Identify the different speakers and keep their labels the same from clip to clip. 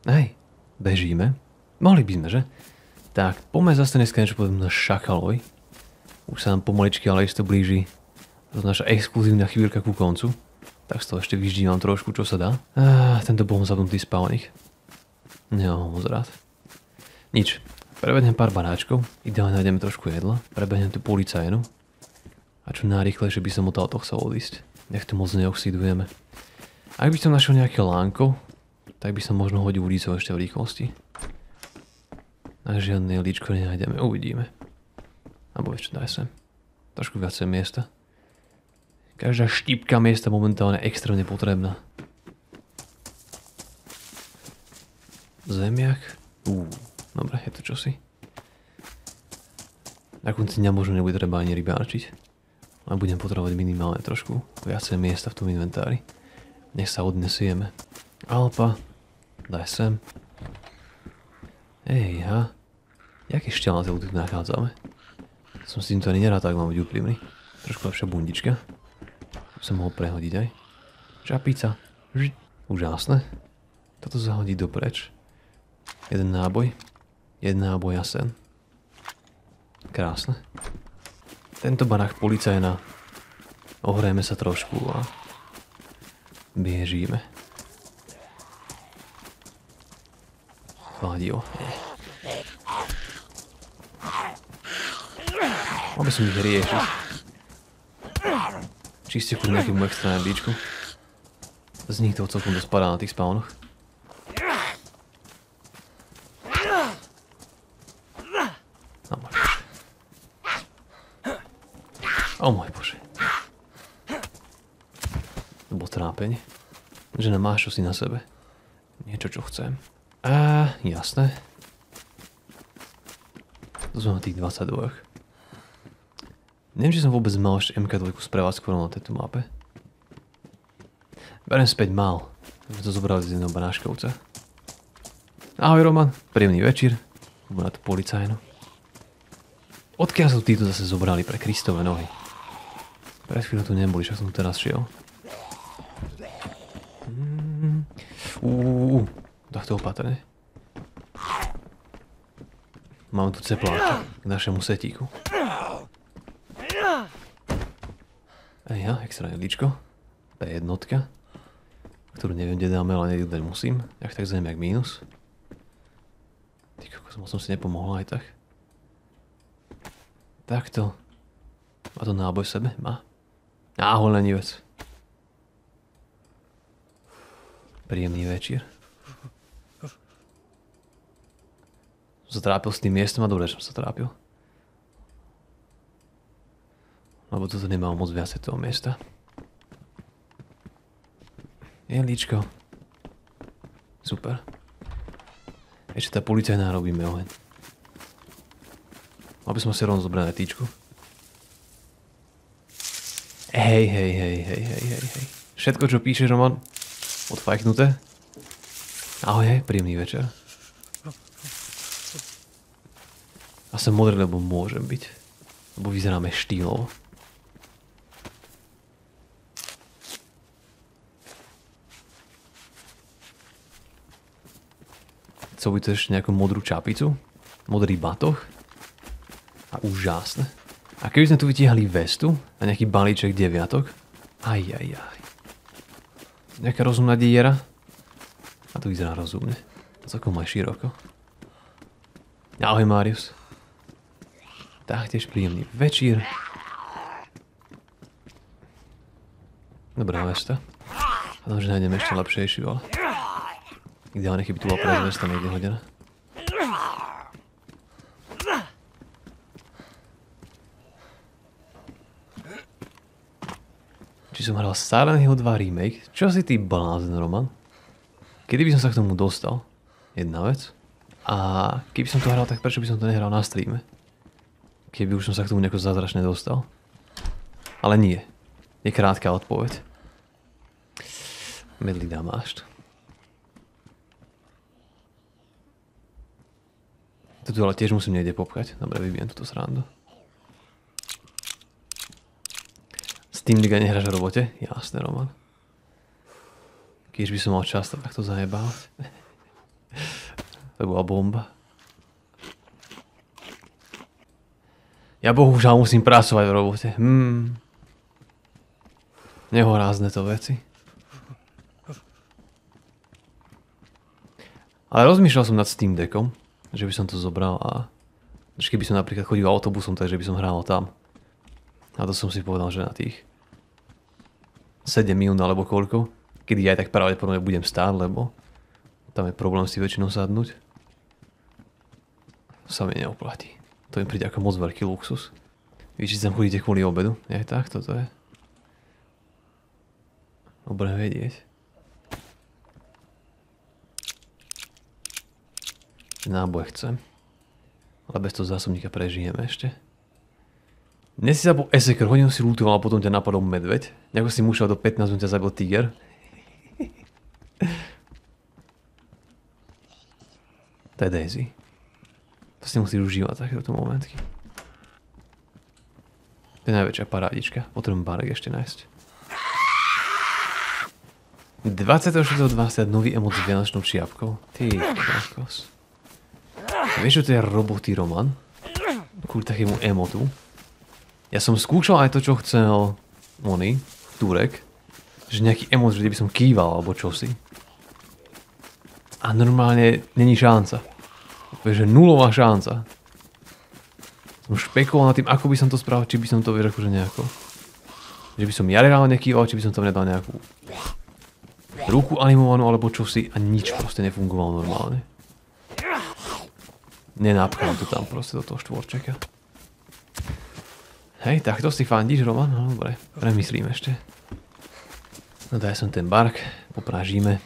Speaker 1: Hej, bežíme. Mohli by sme, že? Tak, poďme zase dneska niečo poviem na Šakalovi. Už sa nám pomaličky, ale isto blíži naša exkluzívna chvíľka ku koncu. Tak z toho ešte vyždívam trošku, čo sa dá. Tento bol zapnutý spálnik. Nemám ho moc rád. Nič. Prebehnem pár baráčkov, ideálne nájdeme trošku jedla, prebehnem tú policajnu. A čo najrýchlejšie by som odtiaľto chcel odísť. Nech to moc neoxidujeme. Ak by som našiel nejaké lánko, tak by som možno hodil ulicou ešte v rýchlosti. Ak žiadne líčko nenájdeme, uvidíme. Abo ešte daj sem. Trošku viacej miesta. Každá štípka miesta momentálne je extrémne potrebná. Zemiak. Dobre, je to čosi. Na konci dňa možno nebude treba ani rybárčiť. Ale budem potrebovať minimálne trošku viacej miesta v tom inventári. Nech sa odnesieme. Alpa. Daj sem. Ejha. Jaký šťalné tu nachádzame? Som s týmto ani nerád, tak mám byť úprimný. Trošku lepšia bundička. Som mohol prehodiť aj. Čapica. Úžasné. Toto zahodí dopreč. Jeden náboj a sen. Krásne. Tento barák policajna. Ohrejeme sa trošku a biežíme. Chladio. Mal by som ich riešiť. Čiste ku nejakému extra jedlíčku. Z nich to celkom dosť padá na tých spawnoch. O môj bože. To bolo trápenie. Žena, máš čosi na sebe. Niečo, čo chcem. Jasné. To sme na tých 22. Neviem, či som vôbec mal ešte MK2 sprevádzkovanú na tejto mape. Beriem späť mal. Sme to zobrali z jedného banáškovca. Ahoj Roman, príjemný večer. Budem na tú policajnu. Odkiaľ sa títo zase zobrali pre Kristove nohy? Pred chvíľou tu neboli, však som tu teraz šiel. Takto opatrne. Mám tu cepláka k našemu setíku. Ejha, extra jedličko. To je jednotka, ktorú neviem, kde dáme, ale niekde dať musím. Jak tak zemiak mínus. Ty kokos, som si nepomohol aj tak. Takto. Má to náboj v sebe? Má. Ahoj, lenivec. Príjemný večer. Som sa trápil s tým miestom a dobre, že som sa trápil. Lebo toto nemám moc viacej toho miesta. Jedličko. Super. Ešte tá policajná robíme oheň. Aby som si rovno zobral aj týčku. Hej. Všetko, čo píšeš, Roman, odfajknuté. Ahoj, príjemný večer. A som modrý, lebo môžem byť. Lebo vyzeráme štýlovo. Chcel by to ešte nejakú modrú čapicu? Modrý batoh? A úžasné. A keby sme tu vytiahli vestu a nejaký balíček deviatok? Aj. Nejaká rozumná diera? A to vyzerá rozumne. Celkom aj široko. Ahoj, Marius. Taktiež príjemný večer. Dobrá vesta. Hľadám, že nájdeme ešte lepšejšiu, ale... Ideálne, keby tu bola práve vesta niekde hodená. Či som hral Silent Hill 2 remake? Čo si ty blázen, Roman? Kedy by som sa k tomu dostal? Jedna vec. A keby som to hral, tak prečo by som to nehral na streame? Keby už som sa k tomu nejako zázračne dostal. Ale nie. Je krátka odpoveď. Medlí damášt. Toto ale tiež musím niekde popchať. Dobre, vybijem túto srandu. Steam League nehráš v robote? Jasné, Roman. Keď by som mal často takto zajebávať. To bola bomba. Ja bohužiaľ musím pracovať v robote. Nehorázne to veci. Ale rozmýšľal som nad Steam Deckom, že by som to zobral a že keby som napríklad chodil autobusom, takže by som hral tam. A to som si povedal, že na tých 7 minút alebo koľko, kedy ja aj tak pravdepodobne budem stáť, lebo tam je problém si väčšinou sadnúť. To sa mi neoplatí. To mi príde ako moc veľký luxus. Vy, či tam chodíte kvôli obedu? Je tak, toto je. Dobre vedieť. Náboj chcem. Ale bez toho zásobníka prežijeme ešte. Dnes si zabol esekr, hodinu si lútoval a potom ťa napadol medveď. Nejako si mušal do 15 minút ťa zabil tiger. To je Daisy. To si musíš užívať takéto momentky. To je najväčšia parádička. Potrebujem Barek ešte nájsť. 26.20 nový emot s vianočnou čiapkou. Ty kokos. Vieš, čo to je robotý Roman? Kvôli takému emotu. Ja som skúšal aj to, čo chcel oný, Turek. Že nejaký emot, že by som kýval alebo čosi. A normálne není šanca. Vieš, že nulová šanca. Som špekuloval nad tým, ako by som to spravil, či by som to, vieš, akože nejako. Že by som ja reálne kýval, či by som tam nedal nejakú ruku animovanú alebo čosi a nič proste nefungovalo normálne. Nenapchal to tam proste do toho štvorčeka. Hej, takto si fandíš, Roman? No dobre, premyslím ešte. No daj som ten bark, poprážime.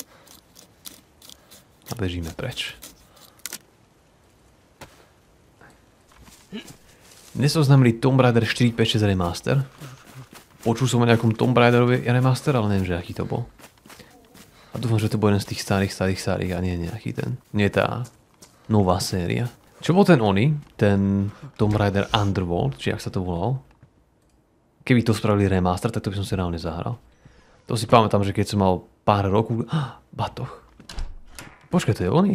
Speaker 1: A bežíme preč. Dnes oznámili Tomb Raider 456 Remaster. Počul som o nejakom Tomb Raiderovi Remaster, ale neviem, že aký to bol. A dúfam, že to bol jeden z tých starých a nie nejaký ten. Nie tá nová séria. Čo bol ten oný? Ten Tomb Raider Underworld, či jak sa to volal? Keby to spravili remaster, tak to by som si reálne zahral. To si pamätám, že keď som mal pár rokov... Batoh. Počkaj, to je oný?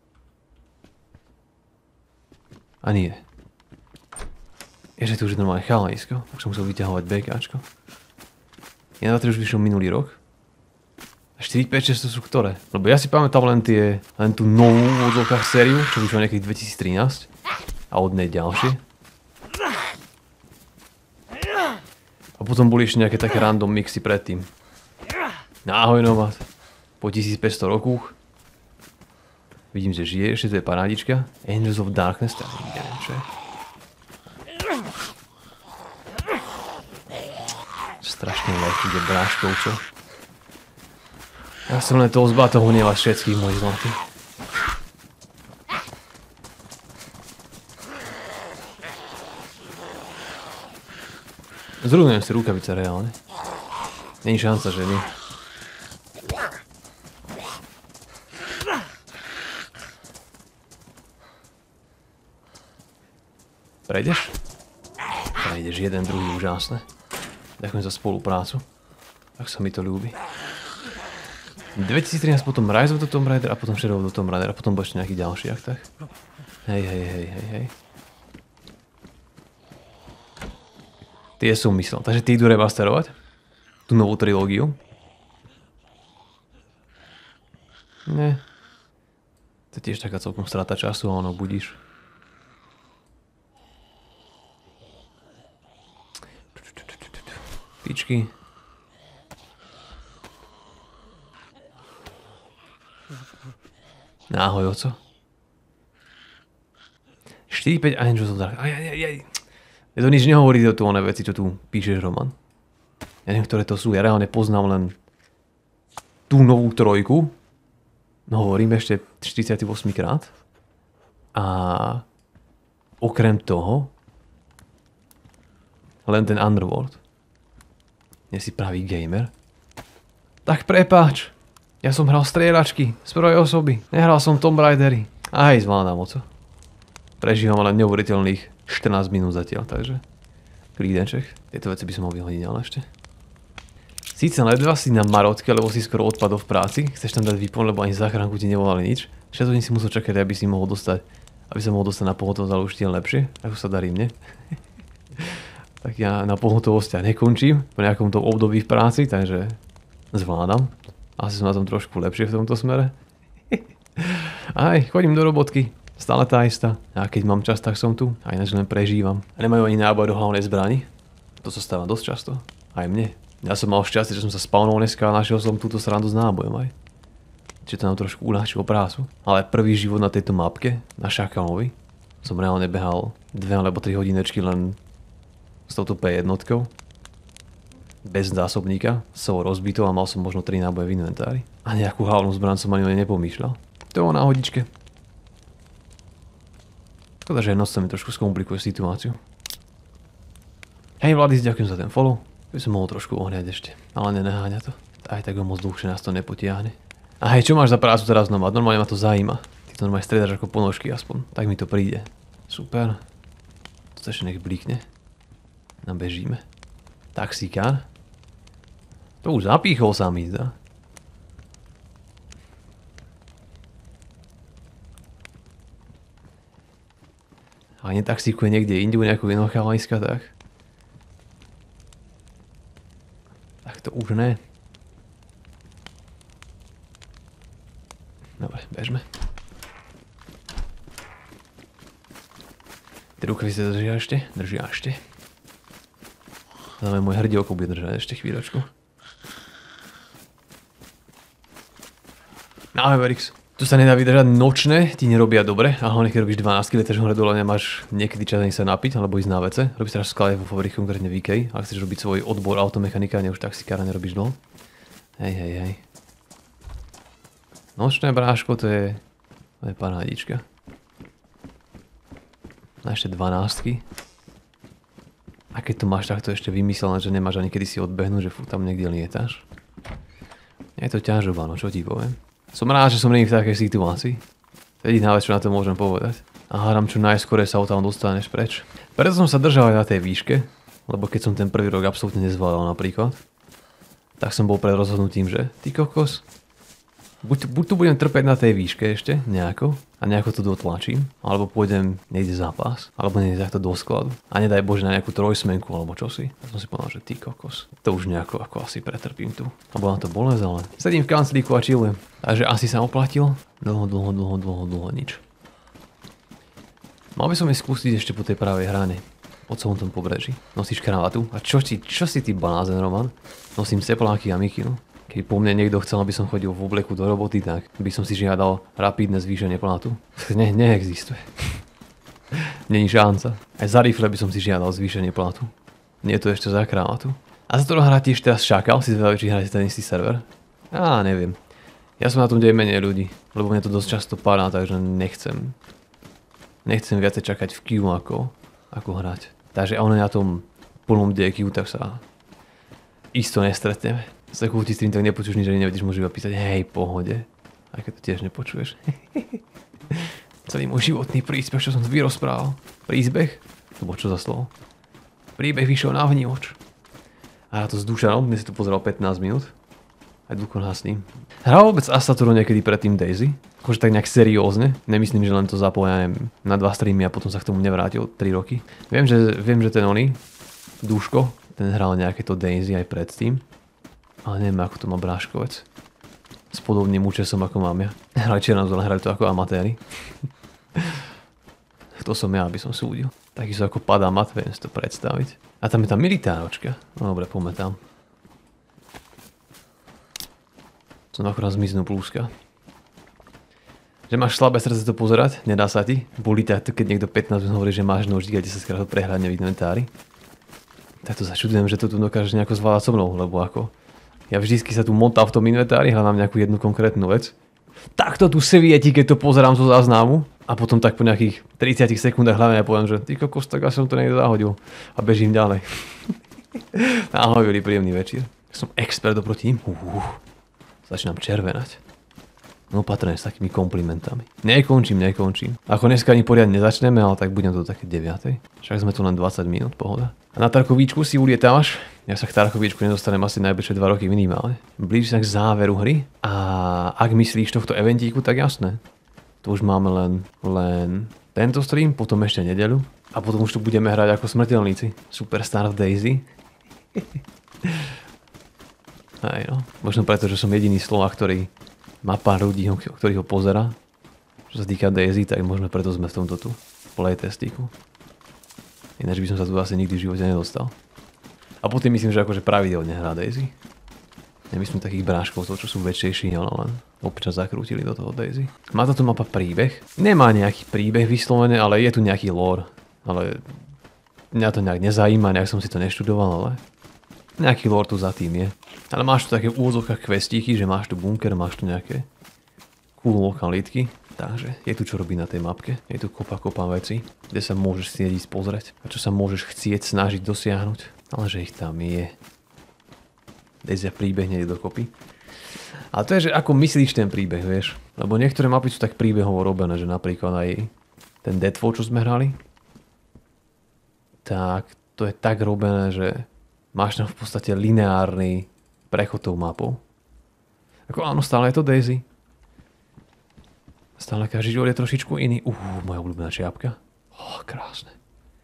Speaker 1: A nie. Ježe, to už je normálne chalanisko. Už som musel vyťahovať BKčko. 1.2.3 už vyšiel minulý rok. 4, 5, 6 to sú ktoré? Lebo ja si pamätám len tú novú v odzvukách sériu, čo vyšlo nejakých 2013. A od nej ďalšie. A potom boli ešte nejaké také random mixy predtým. Ahoj Nomad. Po 1500 rokoch. Vidím, že žije, ešte to je parádička. Angels of Darkness, tak neviem čo je. Strašne veľký, kde bráškovcov. Ja som len toho zbatohu hnevať všetkých mojich zlatých. Zrúhnujem si rukavice reálne. Není šanca, že nie. Prejdeš? Prejdeš jeden, druhý, úžasné. Ďakujem za spoluprácu. Tak sa mi to ľúbi. 2013 potom Rise of the Tomb Raider a potom Shadow of the Tomb Raider a potom bol ešte nejaký ďalší, ak tak. Hej. Tie som myslel. Takže ty idú remasterovať? Tú novú trilógiu? Ne. To je tiež taká celkom strata času a ono budíš. Pičky. Ahoj, oco. 4-5 Angels of Dark. Ja to nič nehovorí o tu oné veci, čo tu píšeš, Roman. Ja neviem, ktoré to sú. Ja reálne poznám len tú novú trojku. No hovorím ešte 48 krát. A okrem toho len ten Underworld. Nie si pravý gamer. Tak prepáč. Ja som hral strieľačky z prvej osoby. Nehral som Tomb Raidery. Aj zvládam, oco. Prežívam len neuveriteľných 14 minút zatiaľ, takže klídenček. Tieto veci by som mal vyhodiť, ale ešte. Síce ledva si na marotke, lebo si skoro odpadol v práci. Chceš tam dať výpon, lebo ani záchranku ti nevolali nič. 6 hodín si musel čakať, aby sa mohol dostať na pohotovosť, ale už tie lepšie, ako sa darí mne. Tak ja na pohotovosti nekončím po nejakom tom období v práci, takže zvládam. Asi som na tom trošku lepšie v tomto smere. Aj, chodím do robotky, stále tá istá. A keď mám čas, tak som tu, a ináč len prežívam. A nemajú ani náboj do hlavnej zbrani. To sa stáva dosť často. Aj mne. Ja som mal šťastie, že som sa spawnol dneska a našiel som túto srandu s nábojom aj. Čiže to nám trošku uľahčilo prácu. Ale prvý život na tejto mapke, na Šakalovi, som reálne behal 2 alebo 3 hodinečky len s touto P1. Bez zásobníka, s celou rozbitou a mal som možno 3 náboje v inventári. A nejakú hlavnú zbraň som ani nepomýšľal. To je o náhodičke. Škoda, že noc sa mi trošku skomplikuje situáciu. Hej Vladis, ďakujem za ten follow. By som mohol trošku ohňať ešte, ale nenaháňa to. Aj tak ho moc dlhšie nás to nepotiahne. A hej, čo máš za prácu teraz znova? Normálne ma to zaujíma. Ty to normálne striedaš ako ponožky aspoň. Tak mi to príde. Super. To ešte nech blikne. Nabežíme. Taxikár. To už zapíchol sa mi zdá. A netaxíkuje niekde inde u nejakého iného chalaniska, tak? Tak to už ne. Dobre, bežme. Tie rukavice držia ešte? Držia ešte. Dáme môj hrdielko bude držať ešte chvíľočku. Ahoj Verix. Tu sa nedá vydržať nočné, ti nerobia dobre. A hlavne keď robíš 12, letáš hore dole, nemáš niekedy čas ani sa napiť alebo ísť na vece. Robíš teraz v sklade vo Favorich, konkrétne v IKEA. Ak chceš robiť svoj odbor automechanika, už taxikára nerobíš dlho. Hej. Nočné bráško, to je parádička. A ešte 12. A keď to máš takto ešte vymyslené, že nemáš ani kedy si odbehnúť, že tam niekde lietáš. Je to ťažoba, no čo ti poviem. Som rád, že som není v takej situácii. Jediná vec, čo na to môžem povedať. A hádam, čo najskôr sa o tam dostaneš preč. Preto som sa držal aj na tej výške, lebo keď som ten prvý rok absolútne nezvládal napríklad, tak som bol pred rozhodnutím, že ty kokos, buď tu budem trpeť na tej výške ešte nejako a nejako to dotlačím, alebo pôjdem niekde zápas, alebo niekde takto do skladu a nedaj Bože na nejakú trojsmenku alebo čosi. Tak som si povedal, že ty kokos, to už nejako ako asi pretrpím tu. A bola to bolesť, ale sedím v kanclíku a chillujem. Takže asi sa oplatil. Dlho nič. Mal by som ich skúsiť ešte po tej pravej hrane. Po celom tom pobreží. Nosíš kravatu? A čo si ty blázen, Roman? Nosím tepláky a mikinu. Keď po mne niekto chcel, aby som chodil v obleku do roboty, tak by som si žiadal rapidné zvýšenie platu. Neexistuje. Není šanca. Aj za rifle by som si žiadal zvýšenie platu. Nie je to ešte za kravatu. A za to hrá tiež teraz Šakal, si zvedavý, či hráte ten istý server? Neviem. Ja som na tom deje menej ľudí, lebo mne to dosť často padá, takže nechcem viacej čakať v queue ako hrať. Takže on je na tom plnom DQ, tak sa isto nestretneme. Z takú stream tak nepočuješ nič, ani nevedíš, môžu iba písať hej, pohode. Aj keď to tiež nepočuješ. Celý môj životný príbeh, čo som vyrozprával. Príbeh? To bolo čo za slovo? Príbeh vyšiel na vnívoč. A ja to s Dušanom, dnes si to pozeral 15 minút. Aj Duko nás s ním. Hral vôbec Asaturu niekedy predtým Daisy? Akože tak nejak seriózne. Nemyslím, že len to zapojajem na 2 streamy a potom sa k tomu nevrátil 3 roky. Viem, že ten Duško, ten hral nejaké to Daisy aj predtým. Ale neviem, ako to má Bráškovec. S podobným účesom, ako mám ja. Hrali Černozor, hrali to ako amatéri. Kto som ja, aby som súdil. Takisto ako padá mat, viem si to predstaviť. A tam je tá militáročka. No dobre, poďme tam. Som akorát zmiznú plúska. Že máš slabé srdce to pozerať? Nedá sa ti? Boli tak, keď niekto 15 minút hovorí, že máš nožík a 10 krát ho prehľadne v inventári. Tak to začudujem, že to tu dokážeš nejako zvládať so mnou, lebo ako... Ja vždycky sa tu montám v tom inventári, hľadám nejakú jednu konkrétnu vec. Takto tu svieti, keď to pozerám zo záznamu. A potom tak po nejakých 30 sekundách hlavne ja poviem, že ty kokos, tak asi som to niekde zahodil. A bežím ďalej. Ahoj, veľmi príjemný večer. Som expert oproti im. Začínam červenať. No patrne s takými komplimentami. Nekončím. Ako dneska ani poriadne nezačneme, ale tak budem to také 9. Však sme tu len 20 minút, pohoda. A na Tarkovíčku si ulietáš? Ja sa k Tarkovíčku nedostanem asi najbližšie 2 roky minimálne. Blíži sa k záveru hry a ak myslíš tohto eventíku, tak jasné. Tu už máme len tento stream, potom ešte nedeľu. A potom už tu budeme hrať ako smrteľníci. Superstar of Daisy. Aj no. Možno preto, že som jediný Slovák, ktorý má pár ľudí, ktorý ho pozera. Čo sa týka Daisy, tak možno preto sme v tomto tu playtestiku. Ináč by som sa tu asi nikdy v živote nedostal. A potom myslím, že akože pravidelne hrá Daisy. Nemyslím takých bráškov, to čo sú väčšejší, ale len občas zakrútili do toho Daisy. Má táto mapa príbeh? Nemá nejaký príbeh vyslovené, ale je tu nejaký lore. Ale mňa to nejak nezajíma, nejak som si to neštudoval, ale nejaký lore tu za tým je. Ale máš tu také v úvodzovkách questíky, že máš tu bunker, máš tu nejaké cool lokalitky. Takže je tu čo robiť na tej mapke. Je tu kopa veci, kde sa môžeš chcieť ísť pozrieť. A čo sa môžeš chcieť snažiť dosiahnuť. Ale že ich tam je. Daisy príbeh nejde dokopy. A to je, že ako myslíš ten príbeh, vieš. Lebo niektoré mapy sú tak príbehovo robené, že napríklad aj ten Deadfall, čo sme hrali. Tak to je tak robené, že máš tam v podstate lineárny prechod tou mapou. Ako áno, stále je to Daisy. Stále každý život je trošičku iný. Moja obľúbená čiapka. Krásne.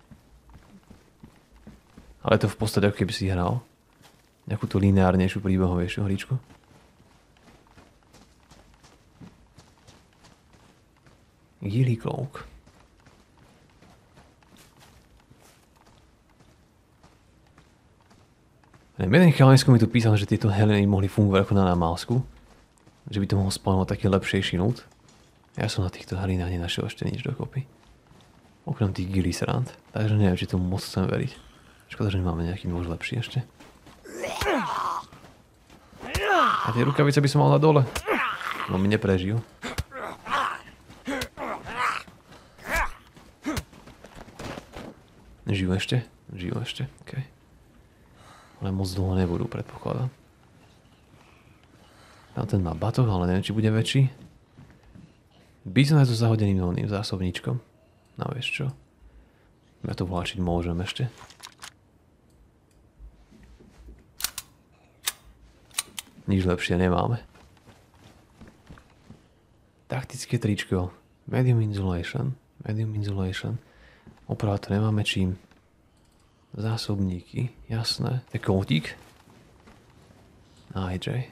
Speaker 1: Ale to v podstate ako keby si hral nejakú tú lineárnejšiu príbehovejšiu hričku. Ghillie Cloak. Jeden chalansko mi tu písal, že tieto heleny mohli fungovať ako na námálsku. Že by to mohol spawnovať taký lepšejší nút. Ja som na týchto helinách nenašiel ešte nič dokopy. Okrem tých Ghillie srand. Takže neviem, či tomu moc chcem veriť. Škoda, že nemáme nejaký môž lepší ešte. A tie rukavice by som mal na dole. No mi neprežijú. Žijú ešte? Žijú ešte, okej. Ale moc dlho nebudú, predpokladám. Tam ten má batoh, ale neviem, či bude väčší. Bizon je tu zahodeným novným zásobníčkom. No vieš čo? Ja to vláčiť môžem ešte. Nič lepšie nemáme. Taktické tričko. Medium insulation. Medium insulation. Opravdu to nemáme čím. Zásobníky. Jasné. To je kótik. Aj Jay.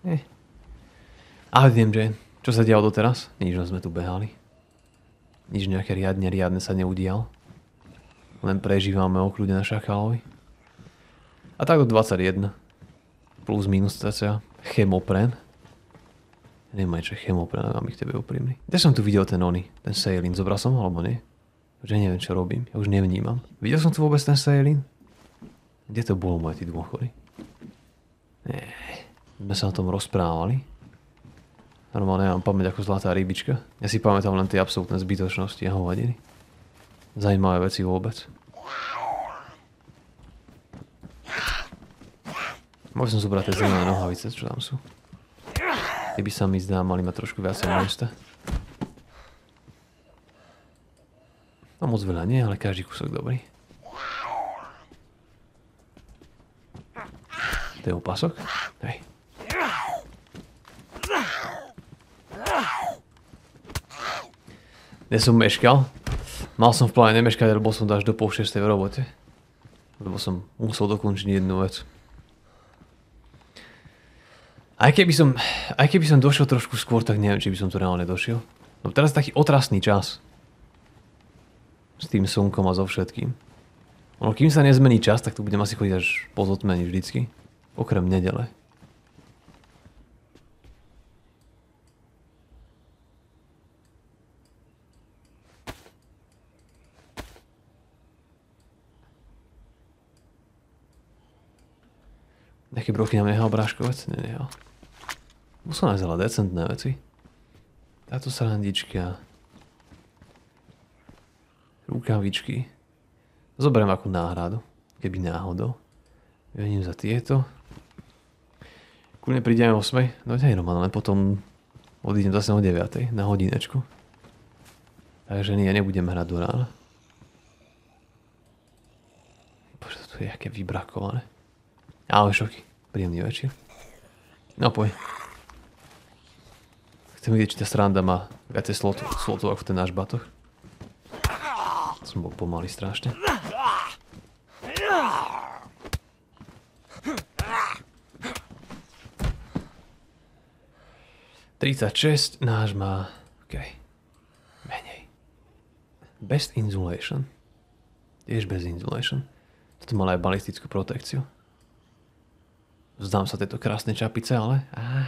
Speaker 1: Ale viem, Jay. Čo sa dialo doteraz? Nič, sme tu behali. Nič nejaké riadne sa neudial. Len prežívame okľude na šakalovi. A tak do 21. Plus minus cca. Chemopren. Neviem aj čo je chemopren, ale mám ich tebe úprimný. Kde som tu videl ten ten Sailin? Zobral som ho, alebo nie? Už neviem, čo robím. Ja už nevnímam. Videl som tu vôbec ten Sailin? Kde to bolo, moje tí dôchody? My sa o tom rozprávali. Normálne ja mám pamäť ako zlatá rybička. Ja si pamätám len tie absolútne zbytočnosti a hovadiny. Zajímavé veci vôbec. Môžem zobrať tie zelené nohavice, čo tam sú. Tie by sa mi zdá, mali mať trošku viacej miesta. No moc veľa nie, ale každý kúsok dobrý. To je opasok? Hej. Ja som meškal. Mal som v pláne nemeškať, lebo som až do 5:30 v robote. Lebo som musel dokončiť jednu vec. Aj keby som došiel trošku skôr, tak neviem, či by som tu reálne došiel. No teraz je taký otrasný čas. S tým slnkom a so všetkým. Ono, kým sa nezmení čas, tak tu budem asi chodiť až po zotmení vždycky. Okrem nedele. Nejaké brochy nám nehal bráškovec? Nehal. Musím nájsť ale decentné veci. Táto srandička. Rukavičky. Zoberiem akú náhradu. Keby náhodou. Vyhodím za tieto. Kľudne prídeme o 8. No hej Roman, len potom odídem zase o 9. Na hodinečku. Takže nie, nebudem hrať do rána. Bože, to je jaké vybrakované. Ahoj šoky, príjemný večer. No poď. Chcem vidieť, či tá sranda má viacej slotov ako ten náš batoh. Som bol pomalý strašne. $36, náš má... OK. Menej. Best insulation. Tiež bez insulation. Toto mal aj balistickú protekciu. Vzdám sa tejto krásnej čapice, ale...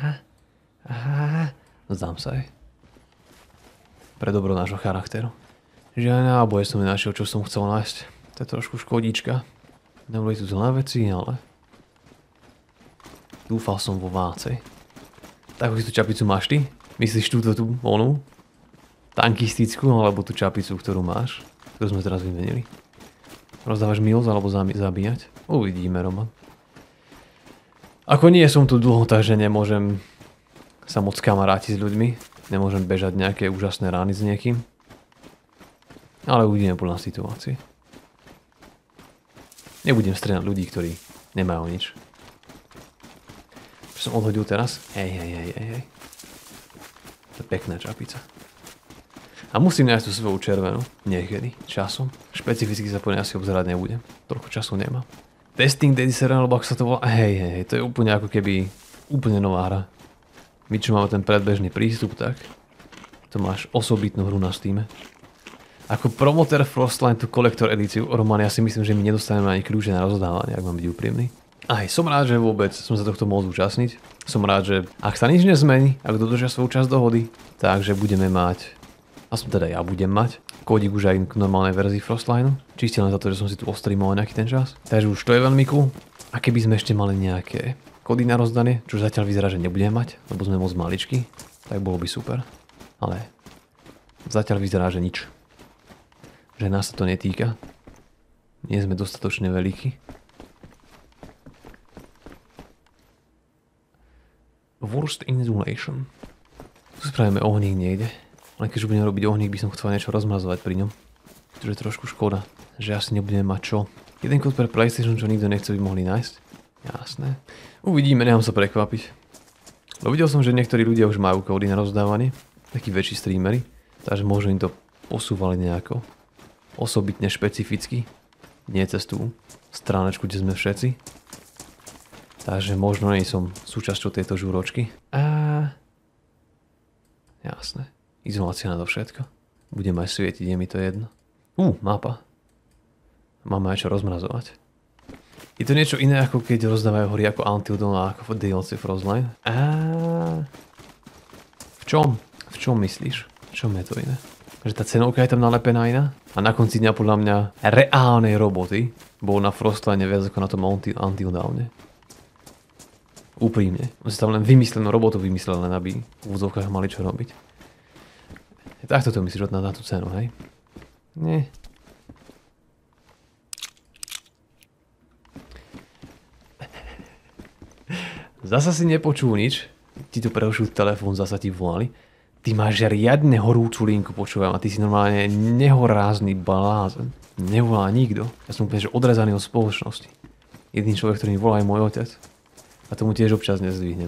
Speaker 1: Vzdám sa aj. Pre dobro nášho charakteru. Žiaľ, náboje som nenašiel, čo som chcel nájsť. To je trošku škodička. Neboli tu zlé veci, ale... Dúfal som vo vácej. Takú si tú čapicu máš ty? Myslíš túto tú, onú? Tankistickú, alebo tú čapicu, ktorú máš? Ktorú sme teraz vymenili. Rozdávaš milosť alebo zabíjať? Uvidíme, Roman. Ako nie som tu dlho, takže nemôžem sa moc kamarátiť s ľuďmi. Nemôžem bežať nejaké úžasné rány s niekým. Ale uvidíme podľa situácie. Nebudem strieľať ľudí, ktorí nemajú nič. Čo som odhodil teraz? Hej. To je pekná čapica. A musím nájsť tú svoju červenú. Niekedy. Časom. Špecificky sa po nej asi obzerať nebudem. Trochu času nemám. Testing Daddy Serena, alebo ako sa to volá. Hej. To je úplne ako keby úplne nová hra. My čo máme ten predbežný prístup, tak to máš osobitnú hru na Steame. Ako promoter Frostline tú Collector edíciu, Roman, ja si myslím, že my nedostaneme ani kľúče na rozdávanie, ak mám byť úprimný. Aj som rád, že vôbec som sa tohto mohol zúčastniť. Som rád, že ak sa nič nezmení, ak dodržia svoju časť dohody, takže budeme mať, aspoň teda ja budem mať, kódik už aj k normálnej verzii Frostlineu. Čiste len za to, že som si tu ostreamoval nejaký ten čas. Takže už to je veľmi cool. A keby sme ešte mali nejaké kódy na rozdanie, čo zatiaľ vyzerá, že nebudeme mať, lebo sme moc maličky, tak bolo by super. Ale zatiaľ vyzerá, že nič. Že nás sa to netýka. Nie sme dostatočne veľkí. Worst insulation. Tu spravíme ohník niekde. Ale keď už budeme robiť ohník, by som chcel niečo rozmrazovať pri ňom. To je trošku škoda, že asi nebudeme mať čo. Jeden kód pre PlayStation, čo nikto nechce, by mohli nájsť. Jasné. Uvidíme, nechám sa prekvapiť. Lebo videl som, že niektorí ľudia už majú kódy na rozdávanie. Takí väčší streamery. Takže možno im to posúvali nejako osobitne špecificky. Nie cez tú stránečku, kde sme všetci. Takže možno nie som súčasťou tejto žúročky. Jasné. Izolácia na to všetko. Budem aj svietiť, je mi to jedno. Mapa. Máme aj čo rozmrazovať. Je to niečo iné, ako keď rozdávajú hory ako Until Dawn a ako v DLC Frostline. V čom? V čom myslíš? V čom je to iné? Že tá cenovka je tam nalepená iná? A na konci dňa podľa mňa reálnej roboty bol na Frostline viac ako na tom Until Dawne. Úprimne. On si tam len vymyslenú robotu vymyslel, len aby v úvodzovkách mali čo robiť. Takto to myslíš na tú cenu, hej? Nie. Zasa si nepočul nič. Ti tu prerušil telefón, zasa ti volali. Ty máš riadne horúcu linku, počúvam, a ty si normálne nehorázny blázen. Nevolá nikto. Ja som úplne že odrezaný od spoločnosti. Jediný človek, ktorý mi volá, je môj otec. A tomu tiež občas nezdvihnem.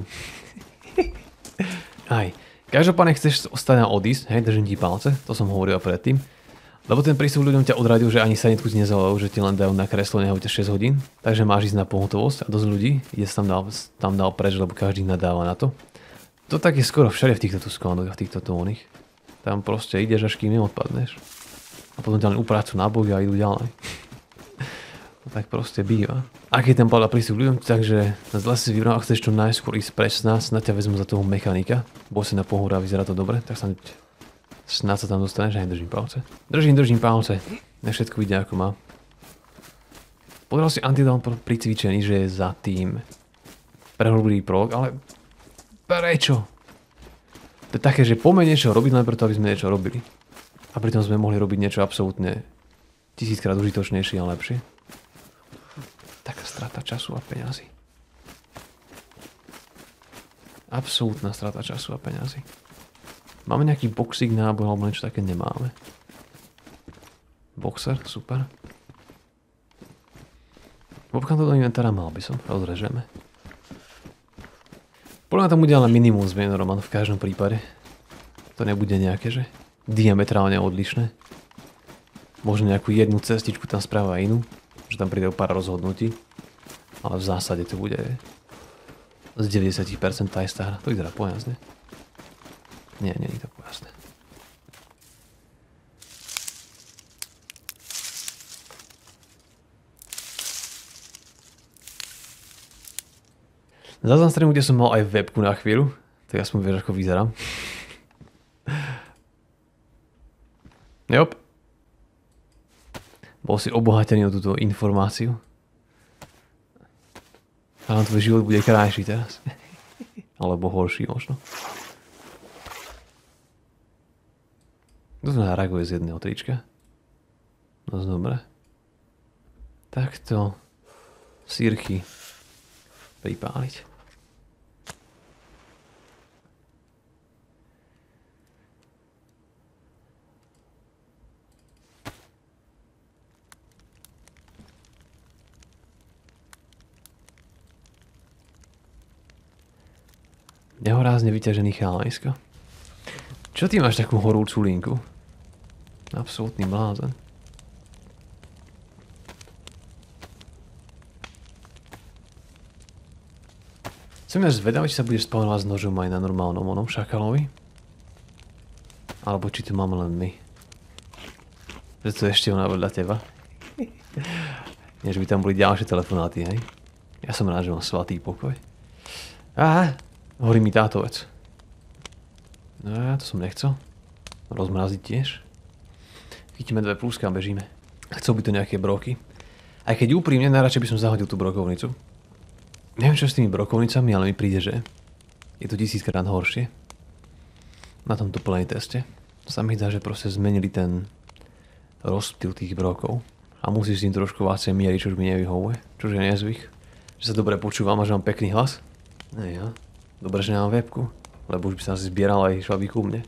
Speaker 1: Aj. Každopádne chceš ostať na odísť, hej, držím ti palce, to som hovoril predtým. Lebo ten prístup ľuďom ťa odradil, že ani sanitku ti nezavolajú, že ti len dajú na kreslo nehoďte 6 hodín. Takže máš ísť na pohotovosť a dosť ľudí ide tam dal preč, lebo každý nadáva na to. To tak je skoro všade v týchto tu skladoch a v týchto tónych. Tam proste ideš, až kým neodpadneš. A potom ťa len upracujú na bogy a idú ďalej. To tak proste býva. Aký je ten podľa prístup ľuďom, takže zle si vybral, ak chceš čo najskôr ísť preč s nás, snad ťa vezmu za toho mechanika. Bol si na pohodu a vyzerá to dobre, tak snad sa tam dostaneš, aj držím palce. Držím palce. Ne všetko vidie ako má. Pozeral si Until Dawn pri cvičení, že je za tým prehlbili prolog, ale prečo? To je také, že poďme niečo robiť len preto, aby sme niečo robili. A pritom sme mohli robiť niečo absolútne 1000-krát užitočnejšie a lepšie. Taká strata času a peňazí. Absolútna strata času a peňazí. Máme nejaký boxík náboj, alebo niečo také nemáme. Boxer, super. Bobkám to do inventára, mal by som, rozrežeme. Podľa mňa tam bude ale minimum zmien, Roman, v každom prípade. To nebude nejaké, že? Diametrálne odlišné. Možno nejakú jednu cestičku tam správa inú. Že tam príde o pár rozhodnutí. Ale v zásade to bude z 90% tá istá hra. To vyzerá pojazne. Nie, nie je to pojazne. Zaznam streamu, kde som mal aj webku na chvíľu. Tak aspoň vieš, ako vyzerám. Jop. Bol si obohatený o túto informáciu. A tvoj život bude krajší teraz. Alebo horší možno. To znamená reaguje z jedného trička. No dobre. Takto sírky pripáliť. Nehorázne vyťažený chalajsko. Čo ty máš takú horúcu linku? Absolútny blázen. Som až zvedavý, či sa budeš spavnovať s nožom aj na normálnom onom šakalovi. Alebo či to máme len my. Že to je ešte ona vedľa teba. Nie, že by tam boli ďalšie telefonáty, hej? Ja som rád, že mám svatý pokoj. Aha, horí mi táto vec. No ja to som nechcel. Rozmraziť tiež. Chytíme 2 pluska a bežíme. Chcel by to nejaké broky. Aj keď úprimne, najradšej by som zahodil tú brokovnicu. Neviem čo s tými brokovnicami, ale mi príde, že je to 1000-krát horšie. Na tomto play teste sa mi zdá, že proste zmenili ten rozptyl tých brokov. A musíš s tým trošku vácej mieriť, čo už mi nevyhovuje. Čože je nezvyk. Že sa dobre počúvam a že mám pekný hlas. Nej, ja. Dobre, že nemám webku. Lebo už by sa asi zbieral a išla by ku mne.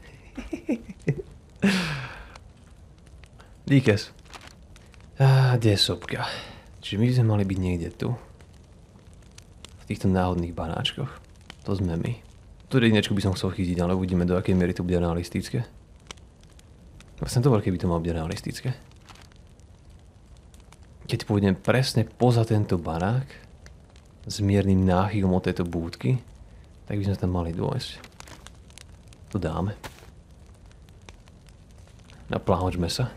Speaker 1: Díkes. Kde je sopka? Čiže my by sme mali byť niekde tu. V týchto náhodných banáčkoch. To sme my. Tu jedinečku by som chcel chytiť, ale uvidíme, do akej miery to bude realistické. Vlastne to veľké by to malo byť realistické. Keď pôjdem presne poza tento barák s miernym náchylom od tejto búdky, tak by sme tam mali dôjsť. Tu dáme. Napláhočme sa.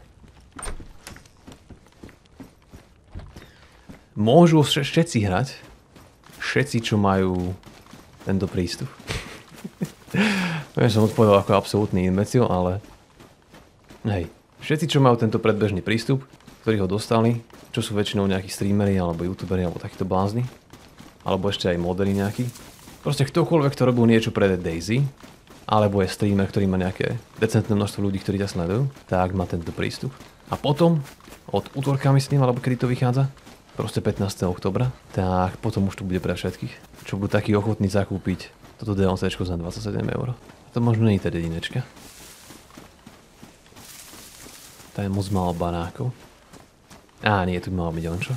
Speaker 1: Môžu všetci hrať. Všetci, čo majú tento prístup. Neviem, som odpovedal ako absolútny imbecil, ale hej, všetci, čo majú tento predbežný prístup, ktorí ho dostali, čo sú väčšinou nejakí streamery alebo youtuberi alebo takíto blázni, alebo ešte aj moderi nejakí. Proste ktokoľvek, kto robil niečo pre Daisy, alebo je streamer, ktorý má nejaké decentné množstvo ľudí, ktorí ťa sledujú, tak má tento prístup. A potom, od útorka myslím, alebo kedy to vychádza, proste 15. oktobra, tak potom už to bude pre všetkých, čo budú takí ochotní zakúpiť toto DLCčko za 27 €. To možno nie je tá jedinečka. Tá je moc málo banákov. Á, nie, tu by mal byť ončo.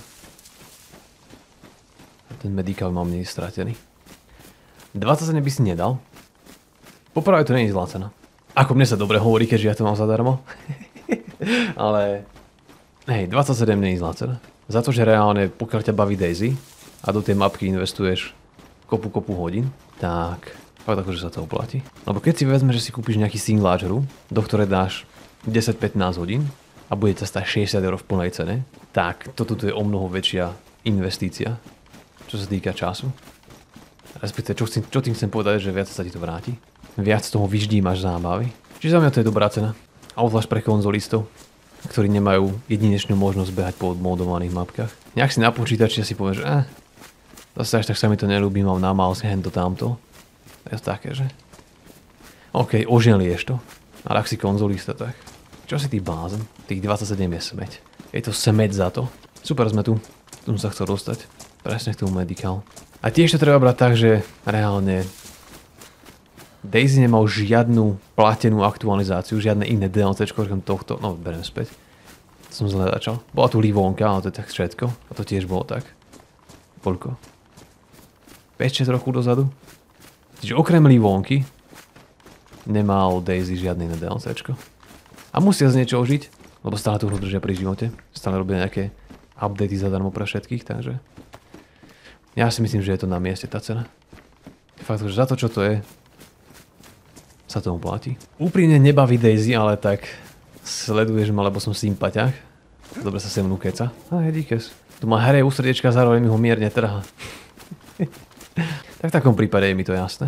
Speaker 1: Ten medical mám nie stratený. 27 by si nedal. Poprvé to nie je zlá cena. Ako mne sa dobre hovorí, keďže ja to mám zadarmo. Ale hej, 27 nie je zlá cena. Za to, že reálne, pokiaľ ťa baví Daisy a do tej mapky investuješ kopu hodín, tak fakt akože sa to oplatí. Lebo keď si vezme, že si kúpiš nejaký singláč hru, do ktorej dáš 10-15 hodín a bude ťa stať 60 € v plnej cene, tak toto je o mnoho väčšia investícia, čo sa týka času. Respektíve, čo tým chcem povedať, že viac sa ti to vráti. Viac toho vyždímaš zábavy. Čiže za mňa to je dobrá cena. A obzvlášť pre konzolistov, ktorí nemajú jedinečnú možnosť behať po odmodovaných mapkách. Nejak si na počítači si povieš, že zase až tak sa mi to nelúbi, mám na mouse hento tamto. Je to také, že? OK, oželieš to. Ale ak si konzolista, tak čo si ty blázen? Tých 27 je smeť. Je to smeť za to. Super, sme tu. Tu som sa chcel dostať. Presne k tomu medical. A tiež to treba brať tak, že reálne Daisy nemal žiadnu platenú aktualizáciu, žiadne iné DLCčko okrem tohto, no beriem späť. To som zle začal. Bola tu Livonka, ale to je tak všetko. A to tiež bolo tak. Koľko? 5-6 rokov dozadu. Čiže okrem Livonky nemal Daisy žiadne iné DLCčko. A musia z niečo ožiť, lebo stále tú hru držia pri živote. Stále robia nejaké updaty zadarmo pre všetkých, takže... Ja si myslím, že je to na mieste tá cena. Fakt, že za to, čo to je, sa tomu platí. Úprimne nebaví Daisy, ale tak sleduješ ma, lebo som sympaťák. Dobre sa sem mnou keca. Díkes. Tu má hreje úsrdiečka, zároveň mi ho mierne trhá. Tak v takom prípade je mi to jasné.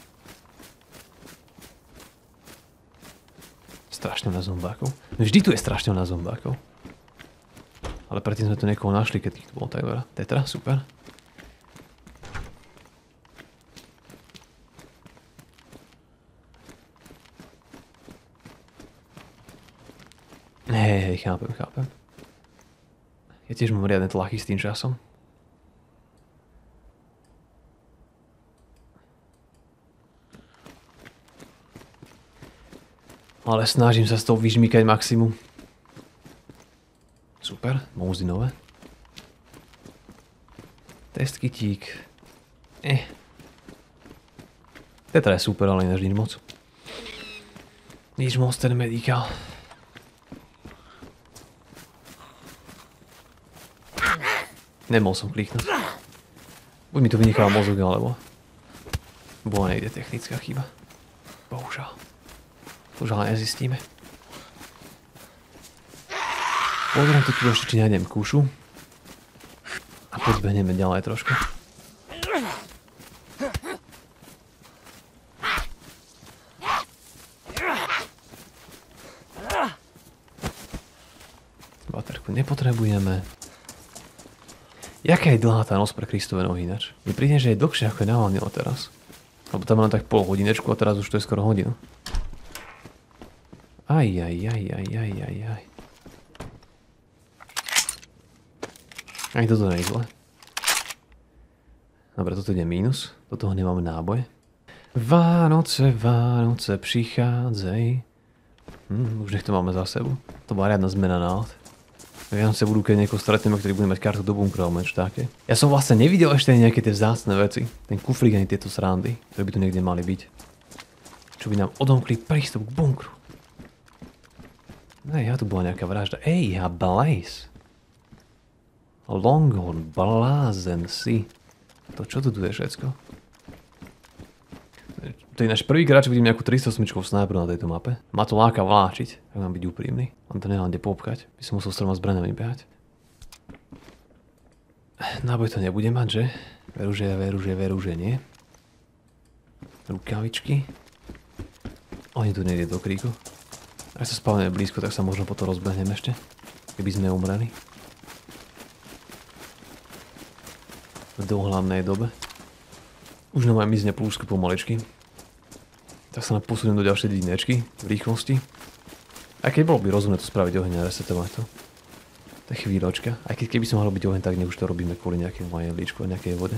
Speaker 1: Strašne na zombákov. Vždy tu je strašne na zombákov. Ale predtým sme tu niekoho našli, keď ich tu bolo tak veľa. Tetra, super. Hej, chápem. Ja tiež mám riadne tlachy s tým časom. Ale snažím sa z toho vyžmýkať maximum. Super, mouzinové. Test kytík. Tetra je super, ale ináč nič moc. Nič moc ten medikál. Nemohol som kliknúť. Buď mi tu vynikal mozog, alebo bola niekde technická chyba. Bohužiaľ. Už ale nezistíme. Pozriem to tu ešte, či nájdem kúšu. A podbehneme ďalej trošku. Baterku nepotrebujeme. Jaká je dlhá tá noc pre Kristove nohy ináč? Mi príde, že je dlhšie ako je na Vanille teraz. Lebo tam mám tak pol hodinečku a teraz už to je skoro hodinu. Aj. Aj toto nie je zle. Dobre, toto ide mínus. Do toho nemáme náboje. Vánoce prichádzajú. Už nech to máme za sebou. To bola riadna zmena nálad. Vianoce budú, keď niekoho stretneme, ktorý bude mať kartu do bunkru alebo niečo také. Ja som vlastne nevidel ešte nejaké tie vzácne veci. Ten kufrík ani tieto srandy, ktoré by tu niekde mali byť. Čo by nám odomkli prístup k bunkru. Ja tu bola nejaká vražda. Ja Blaze. Longhorn, blázen si. To čo tu je všetko? To je náš prvýkrát, čo vidím nejakú 308 sniper na tejto mape. Ma to láka vláčiť, ak mám byť úprimný. On to nemám kde popkať, by som musel s 3 zbraňami behať. Náboj to nebude mať, že? Veru, že nie. Rukavičky. Oni tu nejde do kríku. Ak sa spávame blízko, tak sa možno potom rozbehneme ešte. Keby sme umreli. V dohľadnej dobe. Už nám aj mizne púšky pomaličky. Tak sa nám posuniem do ďalšej dynečky v rýchlosti. Aj keď bolo by rozumné to spraviť oheň a resetovať to. To je chvíľočka. Aj keď keby som mal robiť oheň, tak už to robíme kvôli nejakému vajelíčku a nejakej vode.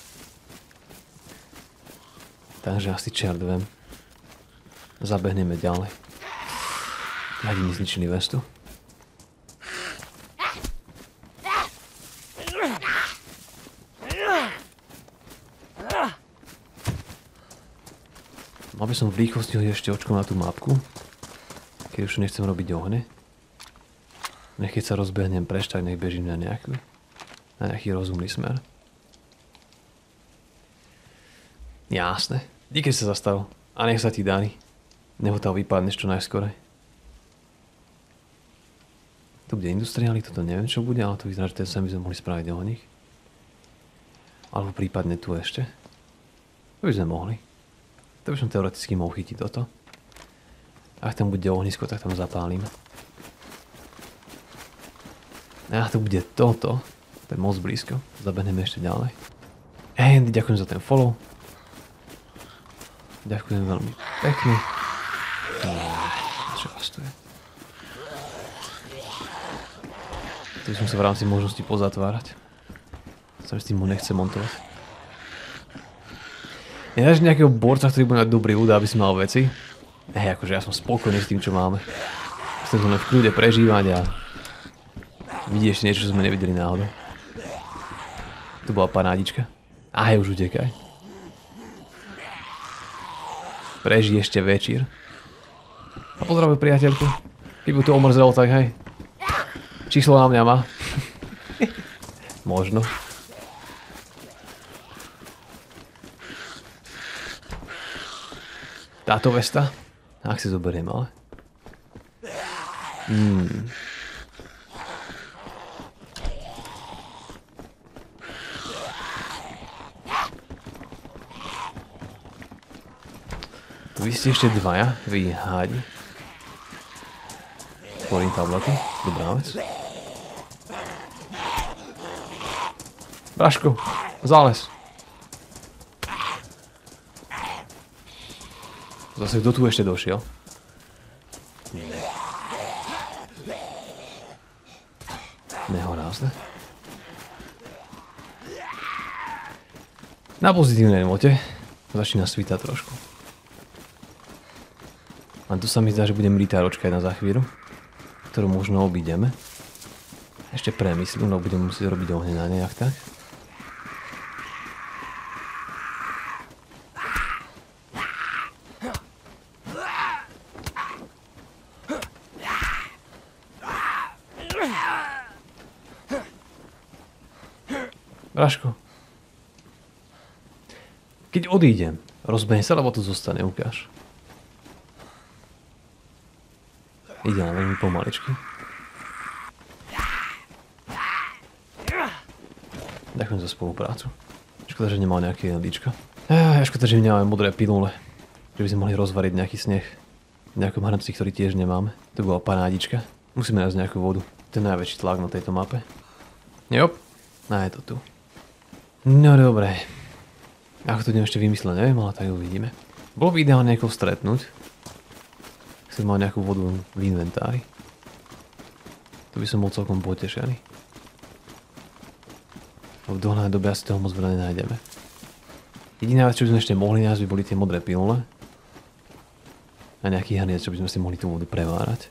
Speaker 1: Takže asi čerdvem. Zabehneme ďalej. Hľadí mi zničený vestu. Mal by som v rýchlosti hodiť ešte očkom na tú mapku. Keď už nechcem robiť ohne. Nech keď sa rozbehnem preč, tak nech bežím na nejaký rozumný smer. Jasné. Díky, sa zastav. A nech sa ti darí. Nech tam vypadneš čo najskore. Tu bude industriály, toto neviem čo bude, ale to vyzerá, že sa by sme mohli spraviť o nich. Alebo prípadne tu ešte. To by sme mohli. To by som teoreticky mohol chytiť toto. Ak tam bude ohnisko, tak tam zapálim. A to bude toto. To je moc blízko. Zabehneme ešte ďalej. Andy, ďakujem za ten follow. Ďakujem veľmi pekne. Čo vás tu je? Tu som sa v rámci možnosti pozatvárať. Sa s tým mu nechce montovať. Nedáš nejakého borca, ktorý bude mať dobrý úd, aby si mal veci? Akože ja som spokojný s tým, čo máme. Chcem to len v kľude prežívať a vidíš niečo, čo sme nevideli náhodou. Tu bola parádička. Už utekaj. prežije ešte večír. A pozdravuj priateľku. Keby tu omrzelo, tak hej. Číslo na mňa má. Možno. Táto vesta? Ak si zoberiem, ale. Vy ste ešte dvaja, vy hádi. Tvorím tablety, dobrá vec. Braško, zález. Zase kto tu ešte došiel? Nehorázne. Na pozitívnej note začína svítať trošku. A tu sa mi zdá, že budem lítáročka jedna za chvíľu, ktorú možno obídeme. Ešte premyslím, no budem musieť robiť ohne na nejak tak. Braško. Keď odídem, rozbehne sa, alebo tu zostane, ukáž. Ide len veľmi pomaličky. Ďakujem za spoluprácu. Škoda, že nemal nejaké jedličko. Škoda, že nemáme modré pilule. Že by sme mohli rozvariť nejaký sneh. V nejakom hrnci, ktorý tiež nemáme. To bola panádička. Musíme nájsť nejakú vodu. To je najväčší tlak na tejto mape. Jop. Je to tu. No dobre. Ako to idem ešte vymysleť, neviem, ale tak uvidíme. Bolo by ideálne niekoho stretnúť. Chcem mať nejakú vodu v inventári. To by som bol celkom potešený. V dohľadnej dobe asi toho moc veľa nenájdeme. Jediná vec, čo by sme ešte mohli nájsť, by boli tie modré pilule. A nejaký hrniec, čo by sme si mohli tú vodu prevárať.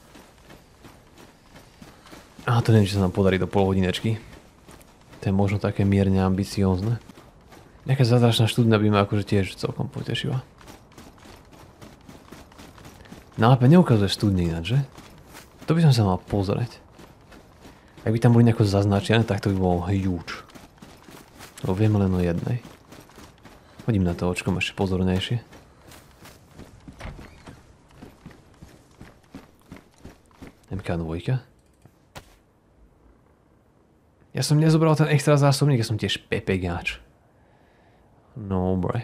Speaker 1: A to neviem, či sa nám podarí do polhodinečky. To je možno také mierne ambiciózne. Nejaká zázračná štúdna by ma akože tiež celkom potešila. Na mape neukazuje studne ináč, že? To by som sa mal pozrieť. Ak by tam boli nejako zaznačené, tak to by bolo huge. Lebo vieme len o jednej. Hodím na to očkom ešte pozornejšie. MK2. Ja som nezobral ten extra zásobník, ja som tiež pepegáč. No boy.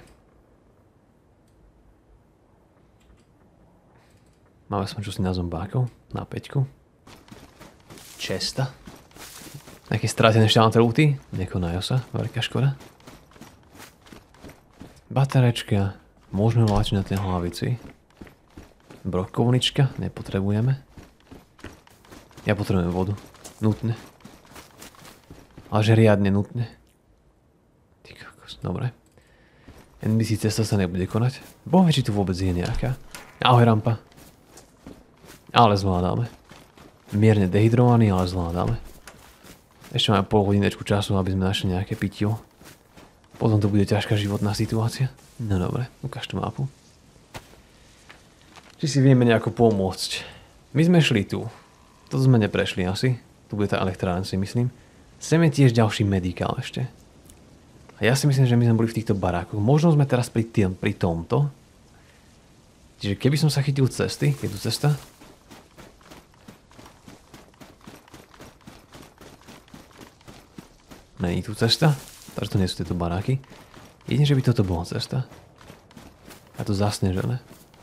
Speaker 1: Máme som čosi na zombákov, na 5. Česta. Nejaké stratené šťavnaté lúty, nekonajú sa, veľká škoda. Baterečka, môžeme vláčiť na tej hlavici. Brokovnička, nepotrebujeme. Ja potrebujem vodu, nutne. Ale že riadne nutne. Ty kokos, dobre. NBC cesta sa nebude konať. Bohvie, či tu vôbec je nejaká. Ahoj rampa. Ale zvládame. Mierne dehydrovaný, ale zvládame. Ešte máme polhodinečku času, aby sme našli nejaké pitio. Potom to bude ťažká životná situácia. No dobre, ukáž tú mapu. Či si vieme nejako pomôcť. My sme šli tu. Toto sme neprešli asi. Tu bude tá elektrárna, si myslím. Chceme tiež ďalší medikál ešte. A ja si myslím, že my sme boli v týchto barákoch. Možno sme teraz pri tomto. Čiže keby som sa chytil cesty, je tu cesta? Není tu cesta, takže to nie sú tieto baráky. Jedine, že by toto bola cesta. A to zasnežené.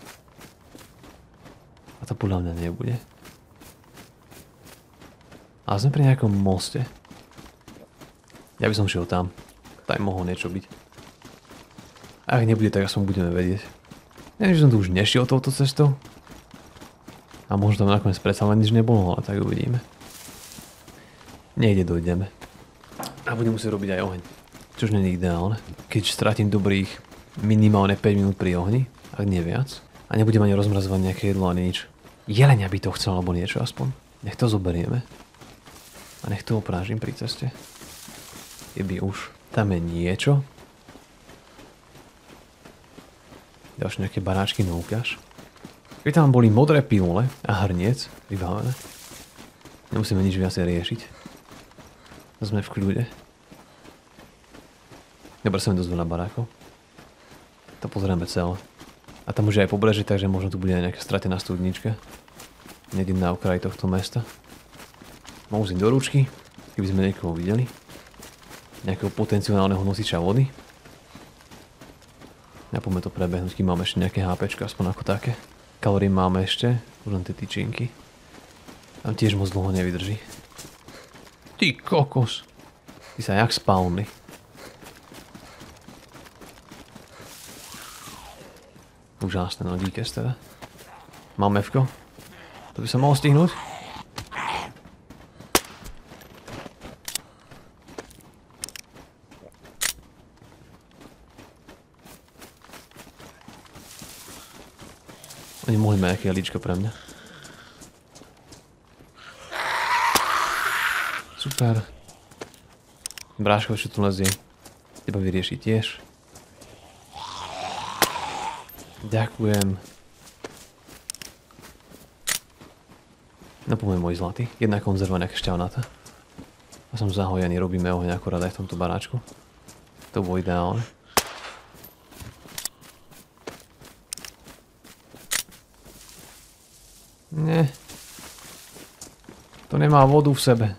Speaker 1: A to podľa mňa nebude. Ale sme pri nejakom moste. Ja by som šiel tam. Tam mohol niečo byť. A ak nebude, tak aspoň budeme vedieť. Neviem, že som tu už nešiel touto cestou. A možno tam nakoniec predsa len nič nebolo, ale tak uvidíme. Niekde dojdeme. A budem musieť robiť aj oheň. Čož nie je ideálne. Keď stratím dobrých minimálne 5 minút pri ohni, ak nie viac. A nebudem ani rozmrazovať nejaké jedlo ani nič. Jelenia by to chcel, alebo niečo aspoň. Nech to zoberieme. A nech to oprážim pri ceste. Keby už tam je niečo. Ďalšie nejaké baráčky, no ukáž. Keď tam boli modré pilule a hrniec vybavené. Nemusíme nič viacej riešiť. Sme v kľude. Dobre, som dosť veľa barákov. To pozrieme celé. A tam už je aj pobrežie, takže možno tu bude aj nejaká stratená studnička. Niekde na okraji tohto mesta. Môžem do ručky, keby sme niekoho videli. Nejakého potenciálneho nosiča vody. A poďme to prebehnúť, kým máme ešte nejaké HPčko, aspoň ako také. Kalórie máme ešte, už len tie tyčinky. Tam tiež moc dlho nevydrží. Ty kokos. Ty sa jak spawny. Úžasné, no díkes teda. Mám F-ko. To by sa mohol stihnúť. Oni mohli mať nejaké jaličko pre mňa. Super. Bráško, čo tu lezie. Teba vyrieši tiež. Ďakujem. No poďme, môj zlatý. Jedna konzerva nejaká šťavnata. A som zahojený, robíme oheň akorát aj v tomto baráčku. To bolo ideálne. Nie. To nemá vodu v sebe.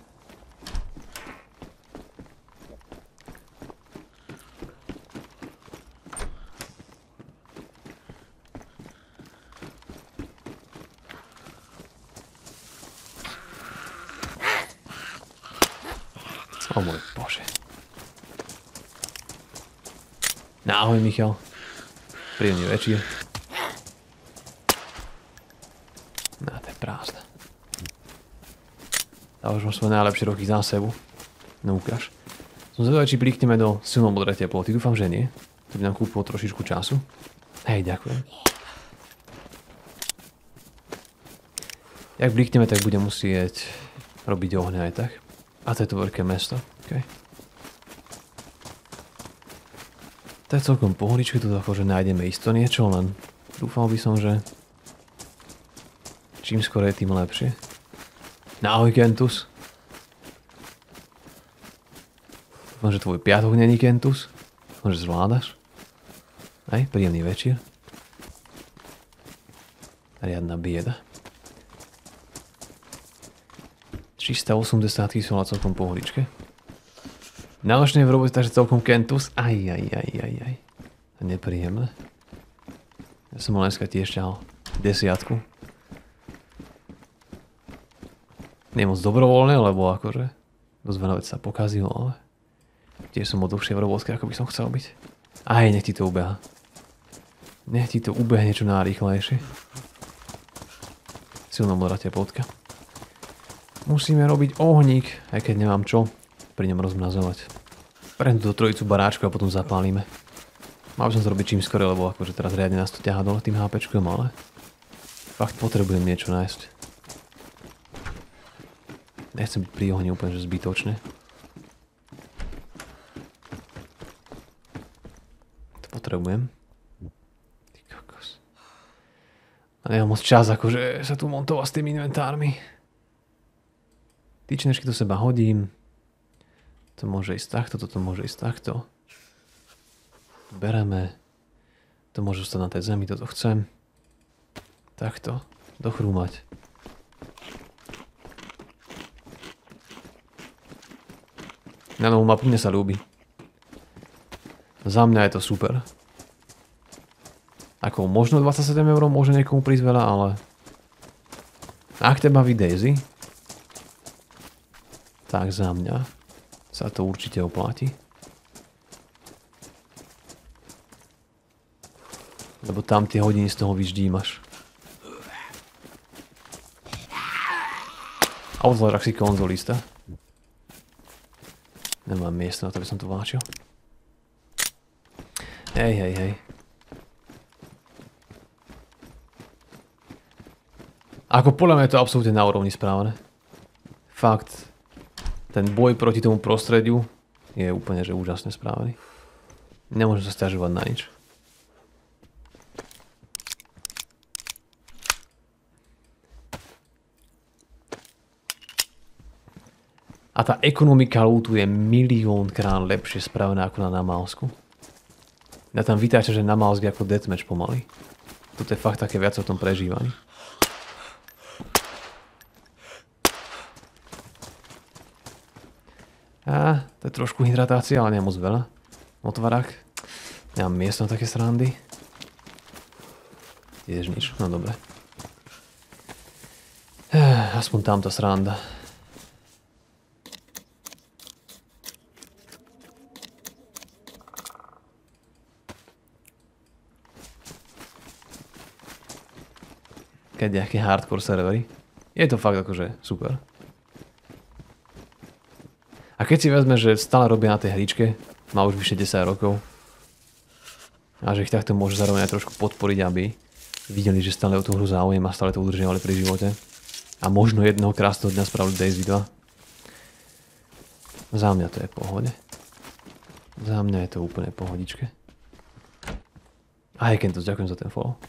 Speaker 1: O môj bože. Ahoj, Michal. Príjemný večer. No, to je prázdne. A už mám svoje najlepšie roky za sebou. No ukáž. Som zvedavý, či blíkneme do silnomodrej teploty. Dúfam, že nie. To by nám kúpilo trošičku času. Hej, ďakujem. Jak blíkneme, tak budem musieť robiť ohňa aj tak. A to je to veľké mesto. Okay. To je celkom pohodičky, tu akože nájdeme isto niečo, len dúfal by som, že čím skôr je, tým lepšie. Ahoj, Kentus. Dúfam, že tvoj piatok není Kentus. Dúfam, že zvládaš. Aj, príjemný večer. Riadna bieda. 380 kg celkom pohodičke. Náročne v robote, takže celkom Kentus. Aj. Nepríjemné. Ja som mal dneska tiež ťahal 10. Nie moc dobrovoľné, lebo akože dosť veľa vec sa pokazilo, ale tiež som bol dlhšie v robotke, ako by som chcel byť. Aj, nech ti to ubeha. Nech ti to ubehne čo najrýchlejšie. Silnomodrá teplotka. Musíme robiť ohník, aj keď nemám čo pri ňom rozmrazovať. Prejdem do trojicu baráčku a potom zapálime. Mal by som to robiť čím skôr, lebo akože teraz riadne nás to ťahá dole tým HPčkom, ale fakt potrebujem niečo nájsť. Nechcem byť pri ohni úplne že zbytočne. To potrebujem. Ty kokos. A nemám moc čas akože sa tu montovať s tými inventármi. Tyčnečky do seba hodím. To môže ísť takto, toto môže ísť takto. Bereme. To môže stať na tej zemi, toto chcem. Takto. Dochrúmať. Na novú mapu mne sa ľúbi. Za mňa je to super. Ako možno 27 € môže niekomu prísť veľa, ale ak teba baví Daisy, tak za mňa sa to určite oplatí. Lebo tam tie hodiny z toho vyždímaš. A odhľad, ak si konzolista. Nemám miesto na to, aby som to vláčil. Hej. Ako podľa mňa je to absolútne na úrovni správené. Fakt. Ten boj proti tomu prostrediu je úplne že úžasne správený. Nemôžem sa sťažovať na nič. A tá ekonomika lootu je miliónkrát lepšie spravená ako na Namálsku. Ja tam vytáča, že Namálsk je ako deathmatch pomaly. Toto je fakt také viac o tom prežívaní. A to je trošku hydratácia, ale nie moc veľa. Otvarák. Nemám miesto na také srandy. Tiež nič, no dobre. Aspoň tamto sranda. Keď nejaké hardcore servery. Je to fakt akože super. A keď si vezme, že stále robia na tej hričke, má už vyše 10 rokov, a že ich takto môže zároveň aj trošku podporiť, aby videli, že stále o tú hru záujem a stále to udržiavali pri živote. A možno jedného krásneho dňa spravili DayZ 2. Za mňa to je v pohode. Za mňa je to úplne pohodičke. A Kentos, ďakujem za ten follow.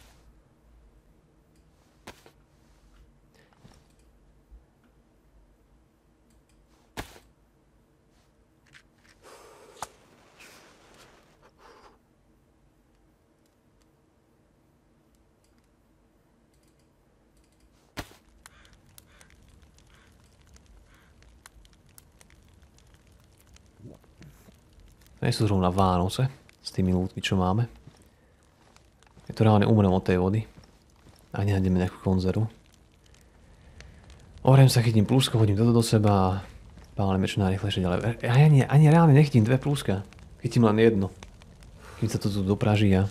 Speaker 1: Nie sú zrovna Vánoce s tými lútmi, čo máme. Je to reálne umrem od tej vody. A nenájdeme nejakú konzervu. Ohrem sa, chytím plúsko, hodím toto do seba a pálime čo najrychlejšie ďalej. Ja ani reálne nechytím dve plúska. Chytím len jedno. Kým sa to tu dopraží a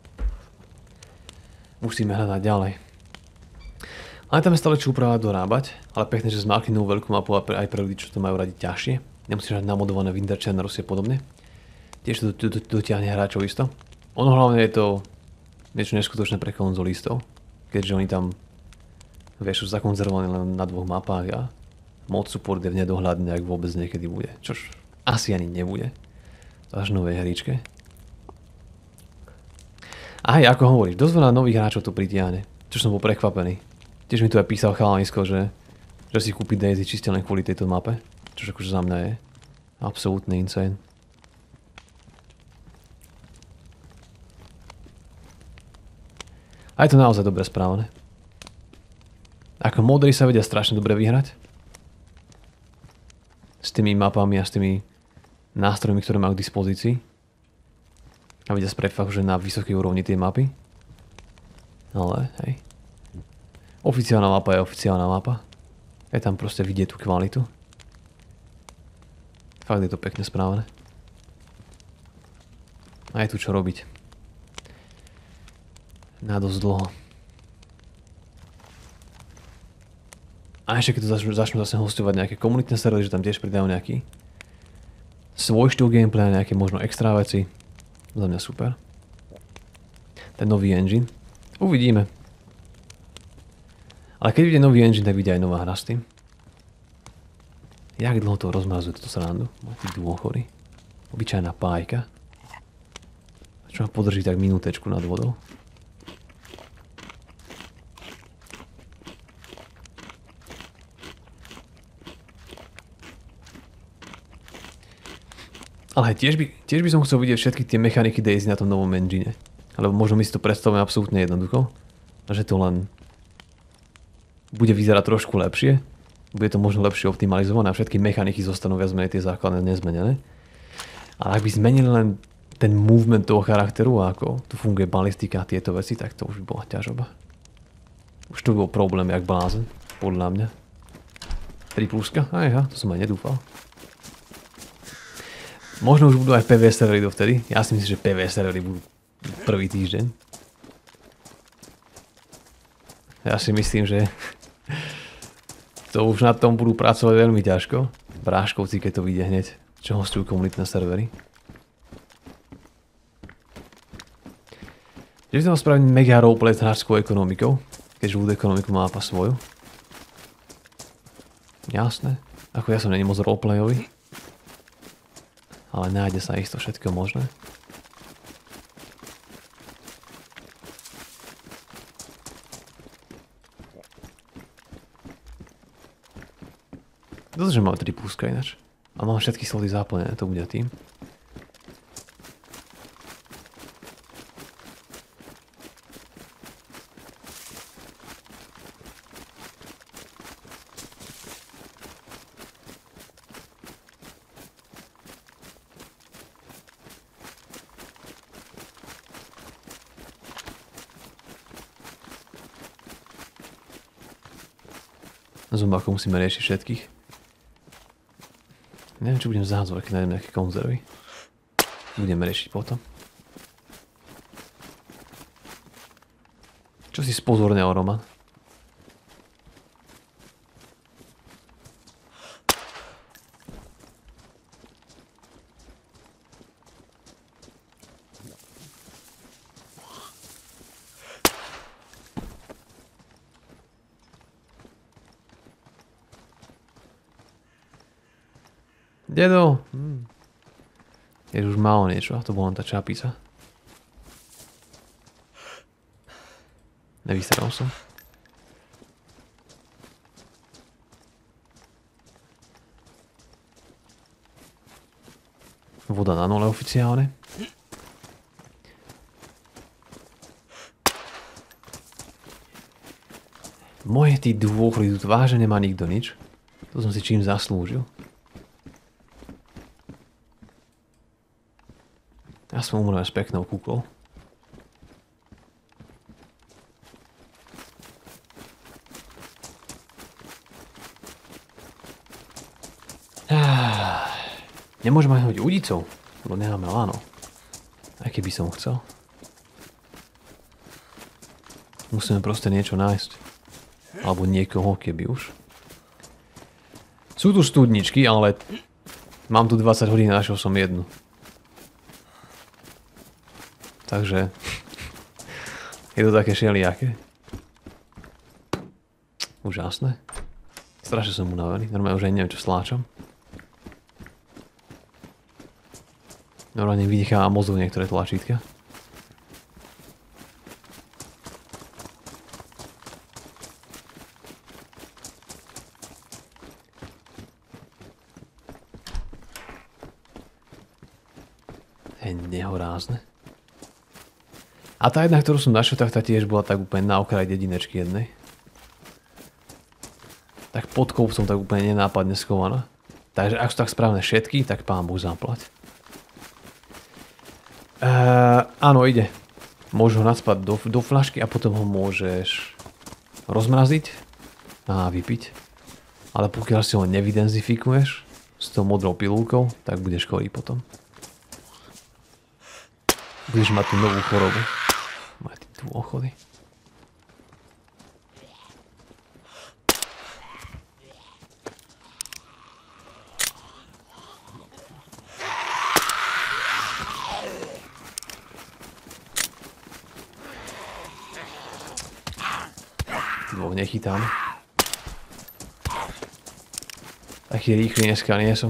Speaker 1: musíme hľadať ďalej. Ale tam je stále čo upravať, dorábať. Ale pekne, že sme mali novú veľkú mapu aj pre ľudí, čo to majú radi ťažšie. Nemusíš mať namodované Winter Channels a podobne. Tiež to dotiahne hráčov isto. Ono hlavne je to niečo neskutočné pre konzolistov, keďže oni tam sú zakonzervovaní len na dvoch mapách a mod support je v nedohľadne, ak vôbec niekedy bude. Čož asi ani nebude. Až novej hríčke. A hej, ako hovoríš, dosť veľa nových hráčov to pritiahne. Čo som bol prekvapený. Tiež mi tu aj písal chalanisko, že si kúpi DayZ čiste len kvôli tejto mape. Čož akože za mňa je absolútne insane. A je to naozaj dobre správané. Ako modry sa vedia strašne dobre vyhrať. S tými mapami a s tými nástrojmi, ktoré majú k dispozícii. A vedia spraviť fakt, že na vysokej úrovni tie mapy. Ale hej. Oficiálna mapa je oficiálna mapa. Je tam proste vidieť tú kvalitu. Fakt je to pekne správané. A je tu čo robiť. Na dosť dlho. A ešte keď to začnú zase hostovať nejaké komunitné servery, že tam tiež pridajú nejaký svoj štýl gameplay, nejaké možno extra veci. Za mňa super. Ten nový engine. Uvidíme. Ale keď vyjde nový engine, tak vyjde aj nová hra s tým. Jak dlho to rozmrazuje toto srandu? Tí dôchory. Obyčajná pájka. Čo ma podrží tak minútečku nad vodou. Ale tiež by som chcel vidieť všetky tie mechaniky DayZ na tom novom engine. Alebo možno my si to predstavujeme absolútne jednoducho. A že to len bude vyzerať trošku lepšie. Bude to možno lepšie optimalizované a všetky mechaniky zostanú viac menej tie základné nezmenené. Ale ak by zmenili len ten movement toho charakteru a ako tu funguje balistika a tieto veci, tak to už by bola ťažoba. Už to by bol problém jak blázen, podľa mňa. 3 pluska? Ajha, to som aj nedúfal. Možno už budú aj PvE servery dovtedy. Ja si myslím, že PvE servery budú prvý týždeň. Ja si myslím, že to už na tom budú pracovať veľmi ťažko. Bráškovci, keď to vyjde hneď, čo hostujú komunitné servery. Že by som mal spraviť mega roleplay s hráčskou ekonomikou, keďže Wood ekonomiku má mapa svoju. Jasné. Ako ja som není moc roleplayový. Ale nájde sa isto všetko možné. Dosť, že mám 3 pluska ináč. A mám všetky sloty zaplnené, to bude tým. Zombákov musíme riešiť všetkých. Neviem, čo budem zahádzovať, keď nájdem nejaké konzervy. Budeme riešiť potom. Čo si spozornil, Roman? Dedo! Je už málo niečo, to bola len tá čapica. Nevystaral som. Voda na nule oficiálne. Moje tí dôchody, tu vážne nemá nikto nič. To som si čím zaslúžil. Ja som umrel s peknou kuklou. Nemôžem aj hodiť udicou, lebo nemáme lano. Aj keby som chcel. Musíme proste niečo nájsť. Alebo niekoho, keby už. Sú tu studničky, ale mám tu 20 hodín, našiel som jednu. Takže je to také šeliaké. Úžasné. Strašne som unavený. Normálne už aj neviem, čo sláčam. Normálne vydýchávam mozog niektoré tlačítka. Je nehorázne. A tá jedna, ktorú som našiel, tak tá tiež bola tak úplne na okraji dedinečky jednej. Tak pod kopcom tak úplne nenápadne schovaná. Takže ak sú tak správne všetky, tak pán Boh zaplať. Áno, ide. Môžeš ho nacpať do fľašky a potom ho môžeš rozmraziť a vypiť. Ale pokiaľ si ho nevydenzifikuješ s tou modrou pilulkou, tak budeš chorý potom. Budeš mať tú novú chorobu. Máte tu ochody. Dvoch nechytám. Taký rýchly dneska nie som.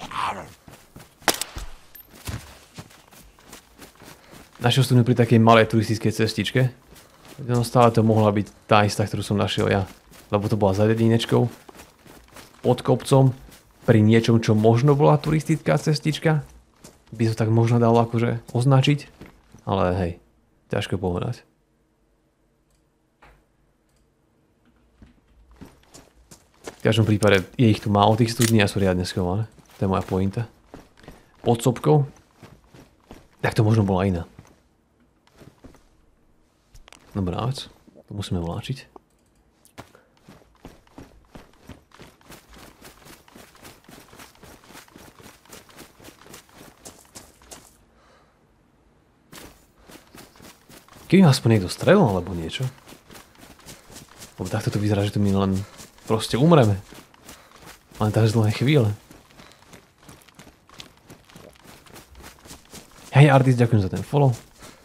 Speaker 1: Našiel som ju pri takej malej turistickej cestičke. No stále to mohla byť tá istá, ktorú som našiel ja. Lebo to bola za dedinečkou. Pod kopcom. Pri niečom, čo možno bola turistická cestička. By to tak možno dalo akože označiť. Ale hej, ťažko povedať. V každom prípade je ich tu málo tých studní a sú riadne schované. To je moja pointa. Pod sopkou. Tak to možno bola iná. Dobrá vec. To musíme vláčiť. Keby aspoň niekto strelil alebo niečo. Lebo takto to vyzerá, že tu my len proste umreme. Len tak z dlhé chvíle. Hej Artis, ďakujem za ten follow.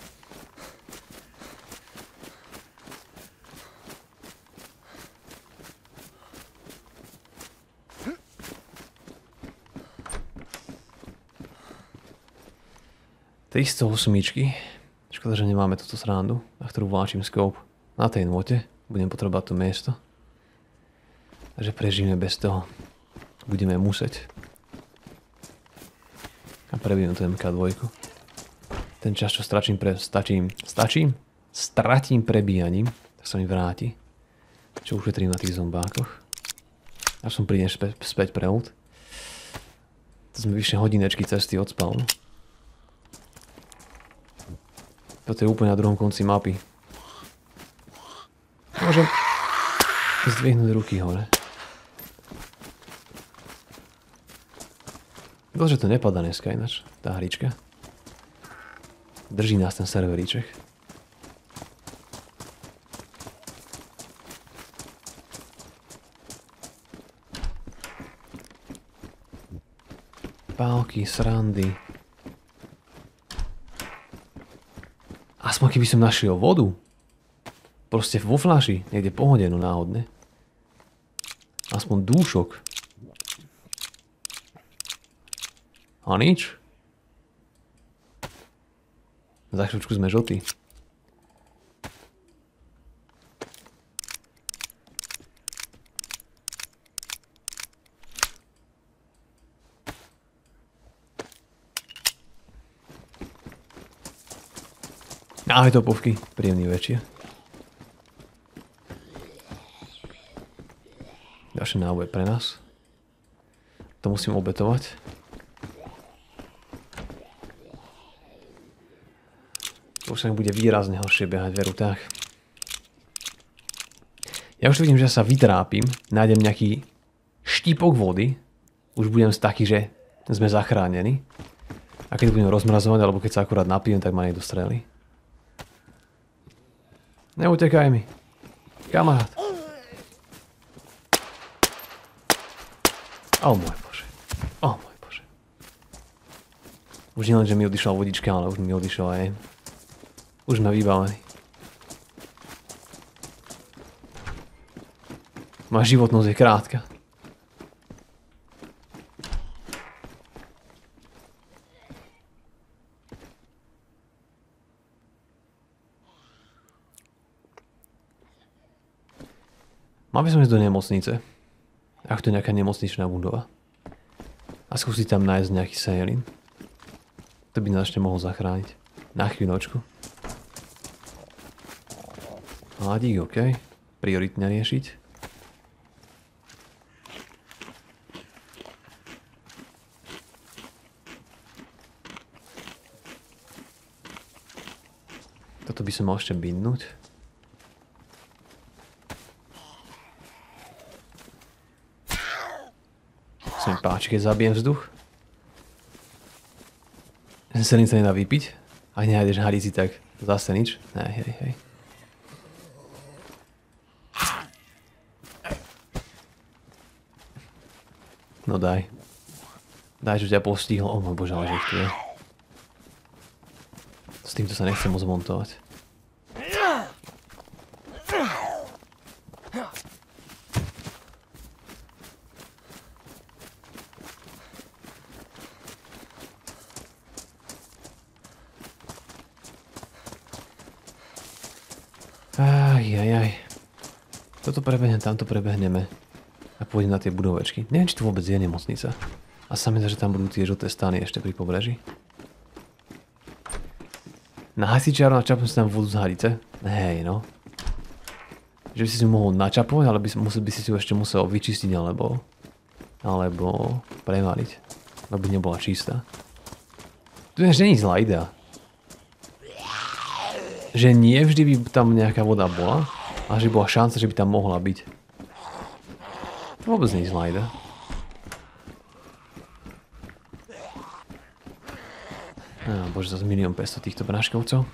Speaker 1: Tristo osmičky. Škoda, že nemáme túto srandu, na ktorú vláčim scope. Na tej note budem potrebovať to miesto. Takže prežijeme bez toho. Budeme musieť. A prebijem tú MK2. Ten čas, čo stratím prebíjaním, tak sa mi vráti. Čo ušetrím na tých zombákoch. A som prídem späť pre ult. To sme vyššie hodinečky cesty od spawnu. Toto je úplne na druhom konci mapy. Môžem zdvihnúť ruky hore. Bože, to nepadá dneska ináč, tá hrička. Drží nás ten serveríček. Pálky, srandy. Aspoň keby som našiel vodu. Proste vo fľaši, niekde pohodenú náhodne. Aspoň dúšok. A nič. Za chvíľučku sme žltí. Ahoj topovky, príjemný večer. Ďalšie náboje pre nás. To musím obetovať. To už sa mi bude výrazne horšie behať, veru tak. Ja už vidím, že sa vytrápim, nájdem nejaký štípok vody, už budem taký, že sme zachránení. A keď budem rozmrazovať, alebo keď sa akurát napijem, tak ma niekto strelí. Neutekaj mi, kamarát. O môj Bože, o môj Bože. Už nielen, že mi odišla vodička, ale už mi odišla aj. Už sme vybavení. Moja životnosť je krátka. Mal by som ísť do nemocnice. Ak to je nejaká nemocničná budova. A skúsiť tam nájsť nejaký sajelin. To by nás ešte mohol zachrániť. Na chvíľočku. Hladík, OK. Prioritne riešiť. Toto by som mal ešte bindnúť. Sa mi páči, keď zabijem vzduch. Selín sa nedá vypiť. Ak nenájdeš hadici, tak zase nič. Hej. No daj. Daj, že ťa postihlo. O môj Bože, ale že tu je. S týmto sa nechcem moc montovať. Ajajaj. Toto prebehnem, tamto prebehneme. A pôjdem na tie budovečky. Neviem, či tu vôbec je nemocnica. A sa mi zdá, že tam budú tie žlté stany ešte pri pobreží. Na hasičiaru načapnúť si tam vodu z hadice? Hej, no. Že by si si mohol načapovať, ale by si ešte musel vyčistiť alebo prevaliť. Lebo by nebola čistá. Tu než nie je zlá idea. Že nie vždy by tam nejaká voda bola, a že bola šanca, že by tam mohla byť. To vôbec nie je zlá idea. Bože, zase 1 500 000 týchto bráškovcov.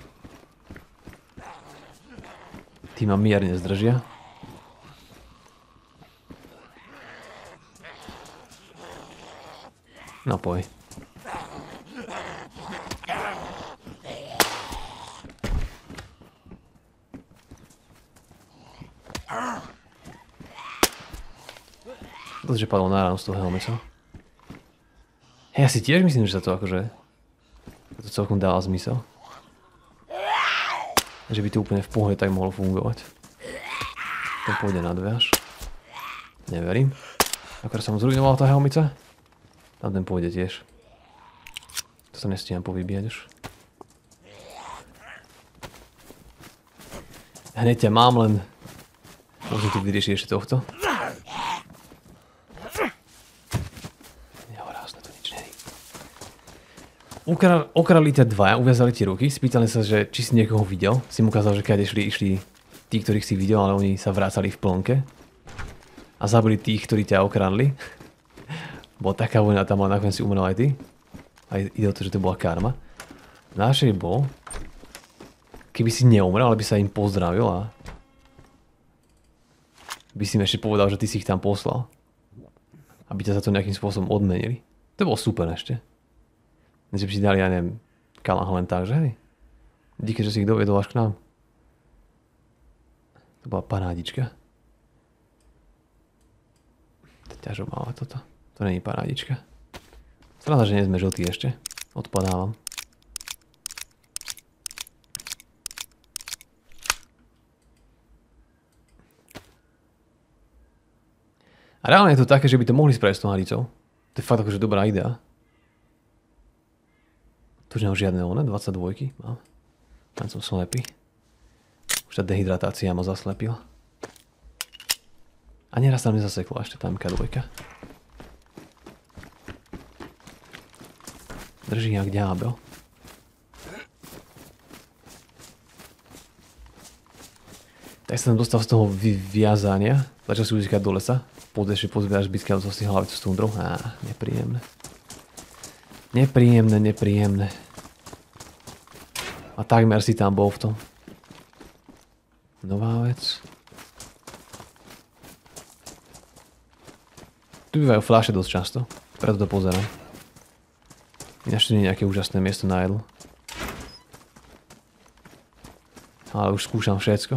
Speaker 1: Tí ma mierne zdržia. No poj. To, že padlo na ráno z toho helmetu. Hej, ja si tiež myslím, že sa to akože... To celkom dáva zmysel. Že by to úplne v pohode tak mohlo fungovať. To pôjde na dve až. Neverím. Akorát sa mu zrujnovala tá helmica. Tam ten pôjde tiež. To sa nestíham povybíjať už. Hneď ťa mám, len musím tu vyriešiť ešte tohto. Nehorázne, to nič nie je. Okradli ťa dvaja, uviazali ti ruky, spýtali sa, že či si niekoho videl. Si mu ukázal, že kade išli tí, ktorých si videl, ale oni sa vrácali v plnke. A zabili tých, ktorí ťa okradli. Bola taká vojna tam, ale nakoniec si umrel aj ty. A ide o to, že to bola karma. Našej bol, keby si neumrel, ale by sa im pozdravil a by si mi ešte povedal, že ty si ich tam poslal. Aby ťa za to nejakým spôsobom odmenili. To bolo super ešte. Že by si dali, ja neviem, kalah len tak, že hej. Díky, že si ich doviedol až k nám. To bola parádička. To je ťažomáva toto. To není parádička. Strana, že nie sme žltí ešte. Odpadávam. A reálne je to také, že by to mohli spraviť s tou hadicou. To je fakt akože dobrá idea. Tu už nemám žiadne 22 mám. Tam som slepý. Už tá dehydratácia ma zaslepila. A nieraz tam nezasekla ešte tam K2. Drží jak ďábel. Tak sa tam dostal z toho vyviazania. Začal si utíkať do lesa. Ešte pozbieraš zbytky, ale si hlavicu s tundrou. Nepríjemné. Nepríjemné. A takmer si tam bol v tom. Nová vec. Tu bývajú fľaše dosť často. Preto to pozerám. Ináč to nie je nejaké úžasné miesto na jedlo. Ale už skúšam všetko.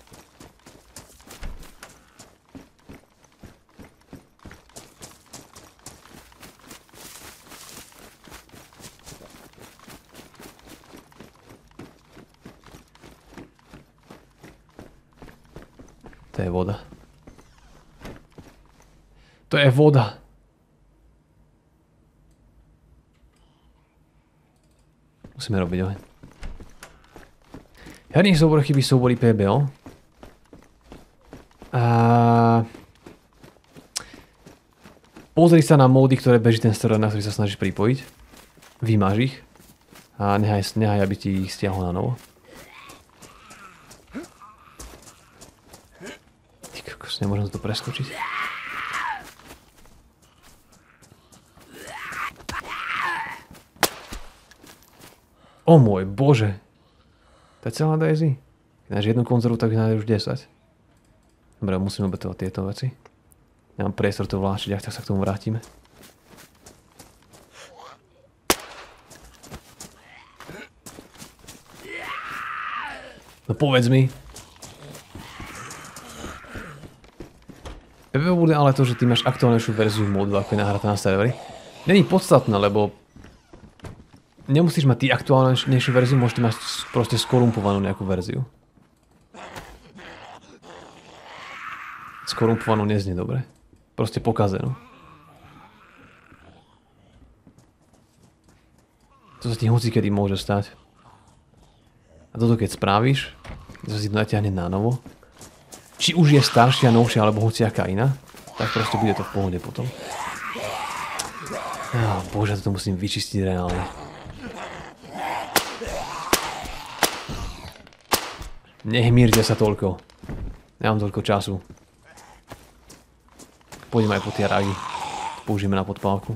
Speaker 1: To je voda. To je voda. Musíme robiť oheň. Herný súbor chybí súbory PBO. Pozri sa na módy, ktoré beží ten server, na ktorý sa snažíš pripojiť. Vymáž ich. A nehaj, aby ti ich stiahol na novo. Nemôžem to preskočiť. O môj bože. To je celá Daisy. Keď náš jednu konzervu, tak nájdeš už 10. Dobre, musím obetovať tieto veci. Nemám priestor to vláčiť, ak tak sa k tomu vrátime. No povedz mi. PvP bude ale to, že ty máš aktuálnejšiu verziu módu, ako je nahratá na serveri. Není podstatné, lebo nemusíš mať ty aktuálnejšiu verziu, môžeš mať proste skorumpovanú nejakú verziu. Skorumpovanú neznie dobre. Proste pokazenú. To sa ti hocikedy môže stať. A toto keď spravíš, to si to natiahne na novo. Či už je staršia, novšia, alebo hociaká iná, tak proste bude to v pohode potom. Bože, toto musím vyčistiť reálne. Nehmírte sa toľko. Nemám toľko času. Pôjdem aj po tie ragy. Použijeme na podpálku.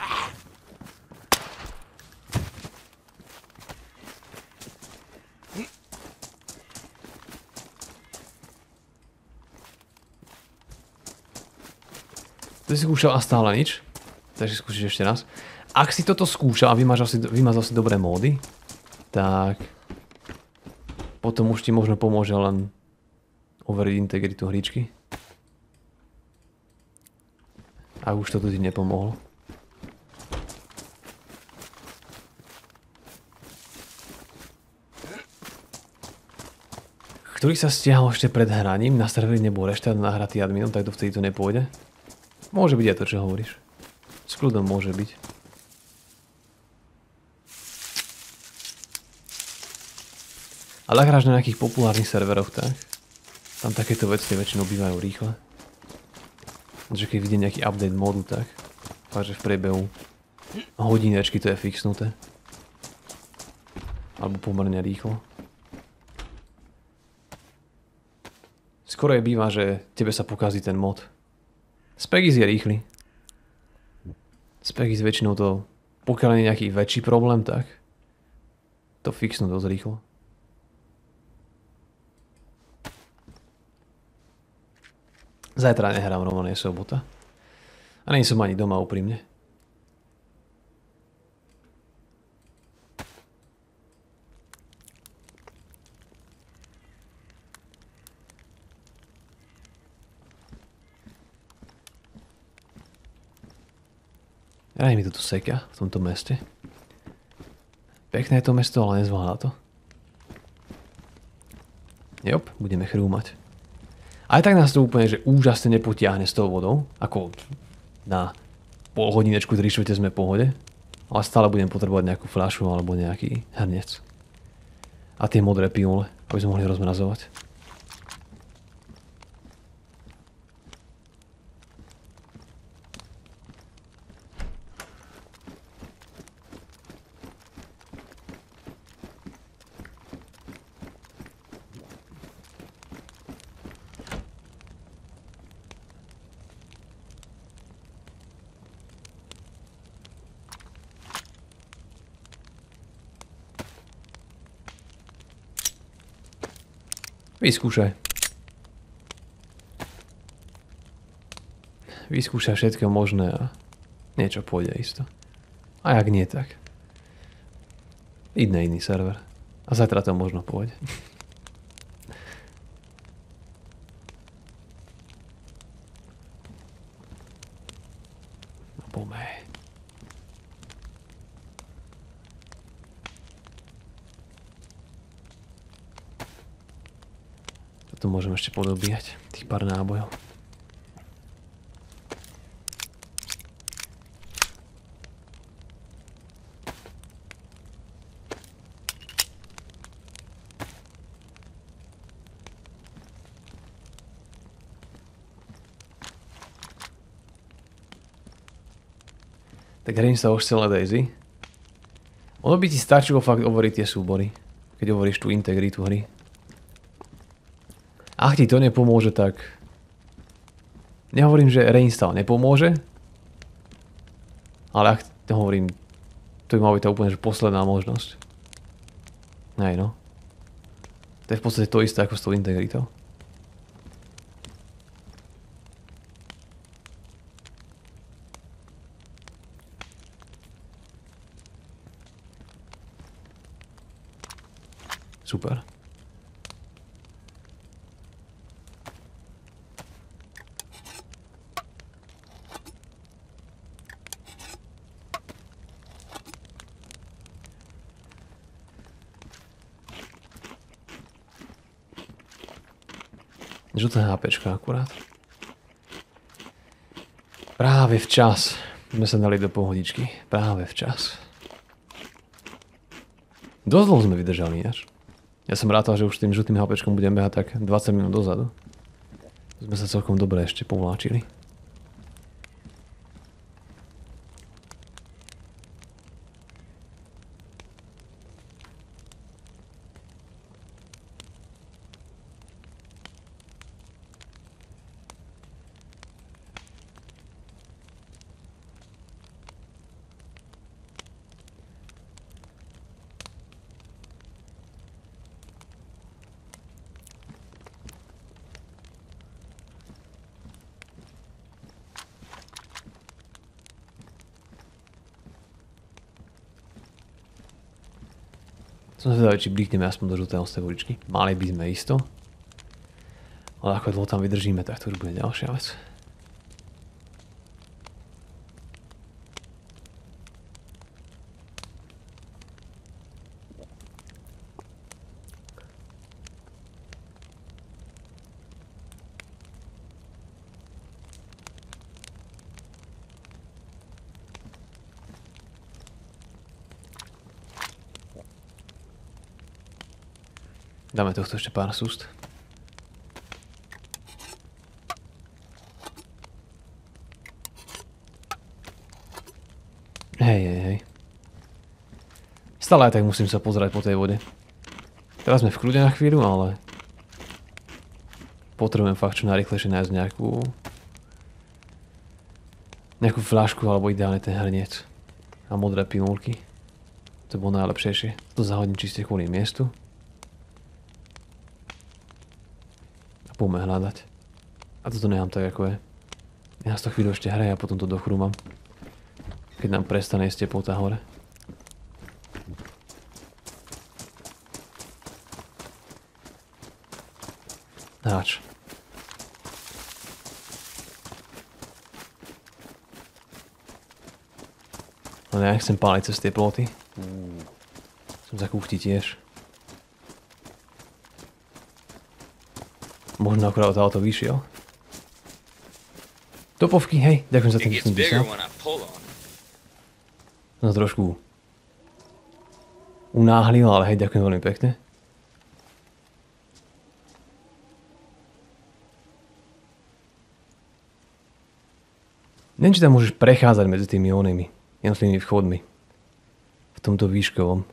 Speaker 1: To si skúšal a stále nič. Takže skúsiš ešte raz. Ak si toto skúšal a vymazal si dobré módy, tak potom už ti možno pomôže len overiť integritu hričky. A už toto ti nepomohlo. Ktorý sa stiahol ešte pred hraním, na serveri nebol reštart nahratý adminom, tak to vtedy to nepôjde. Môže byť aj to, čo hovoríš. S kľudom môže byť. Ale ak hráš na nejakých populárnych serveroch, tak tam takéto veci väčšinou bývajú rýchle. Že keď vidie nejaký update modu, tak fakt, že v priebehu hodinečky to je fixnuté. Alebo pomerne rýchlo. Skoro je býva, že tebe sa pokazí ten mod. Spegis je rýchly. Spegis väčšinou to, pokiaľ je nejaký väčší problém, tak to fixnú dosť rýchlo. Zajtra nehrám, Roman, je sobota. A nie som ani doma, úprimne. Raj mi to tu seka v tomto meste. Pekné je to mesto, ale nezvládá to. Jop, budeme chrúmať. Aj tak nás to úplne, že úžasne nepotiahne s tou vodou. Ako na pol hodinečku, 3/4 sme v pohode. Ale stále budem potrebovať nejakú fľašu alebo nejaký hrnec. A tie modré pilule, aby sme mohli rozmrazovať. Vyskúšaj. Vyskúšaj všetko možné a niečo pôjde isto. A jak nie, tak íď na iný server. A zajtra to možno pôjde. No pomej. Tu môžem ešte podobíjať tých pár nábojov. Tak hrím sa už celé Daisy. Ono by ti stačilo fakt overiť tie súbory, keď overíš tú integritu hry. Ak ti to nepomôže, tak nehovorím, že reinstall nepomôže, ale ak hovorím, to by mala byť to úplne že posledná možnosť. Hej no. To je v podstate to isté ako s tou integritou. Super. Žuté HPčka akurát. Práve včas sme sa dali do pohodičky. Práve včas. Dosť dlho sme vydržali ináč. Ja som rátal, že už tým žutým HPčkom budem behať tak 20 minút dozadu. Sme sa celkom dobre ešte povláčili. Som zvedavý, či blíkneme aspoň do žltého z tej uličky. Mali by sme isto. Ale ako dlho tam vydržíme, tak to už bude ďalšia vec. Dáme tohto ešte pár súst. Hej. Stále aj tak musím sa pozerať po tej vode. Teraz sme v kľude na chvíľu, ale potrebujem fakt čo najrýchlejšie nájsť nejakú fľašku alebo ideálne ten hrniec a modré pilulky. To bolo najlepšejšie. To zahodím čiste kvôli miestu. A poďme hľadať. A toto nechám tak ako je. Ja z toho chvíľu ešte hreje a potom to dochrúmam. Keď nám prestane ísť teplota hore. Háč. Ale ja nechcem páliť cez tie ploty. Som za kuchti tiež. Možno akurát od auto vyšiel. Topovky, hej, ďakujem za ten dysel. No trošku unáhlil, ale hej, ďakujem veľmi pekne. Neviem, či tam môžeš prechádzať medzi tými onými jednotlivými vchodmi. V tomto výškovom.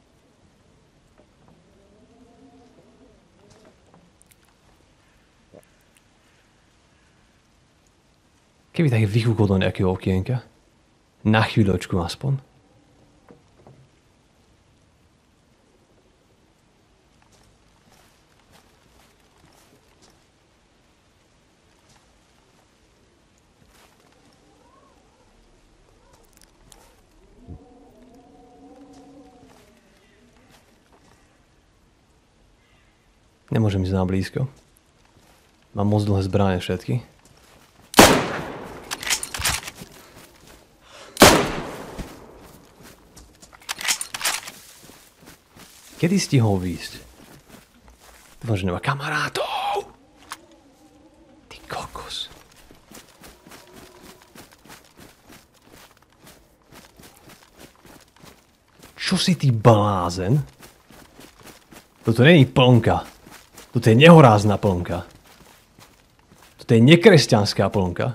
Speaker 1: Keby tak vychúkol do nejakého okienka. Na chvíľočku aspoň. Nemôžem ísť na blízko. Mám moc dlhé zbrane všetky. Kedy stihol výjsť? Dúfam, že nemá kamarátov! Ty kokos. Čo si ty blázen? Toto nie je plnka. Toto je nehorázna plnka. Toto je nekresťanská plnka.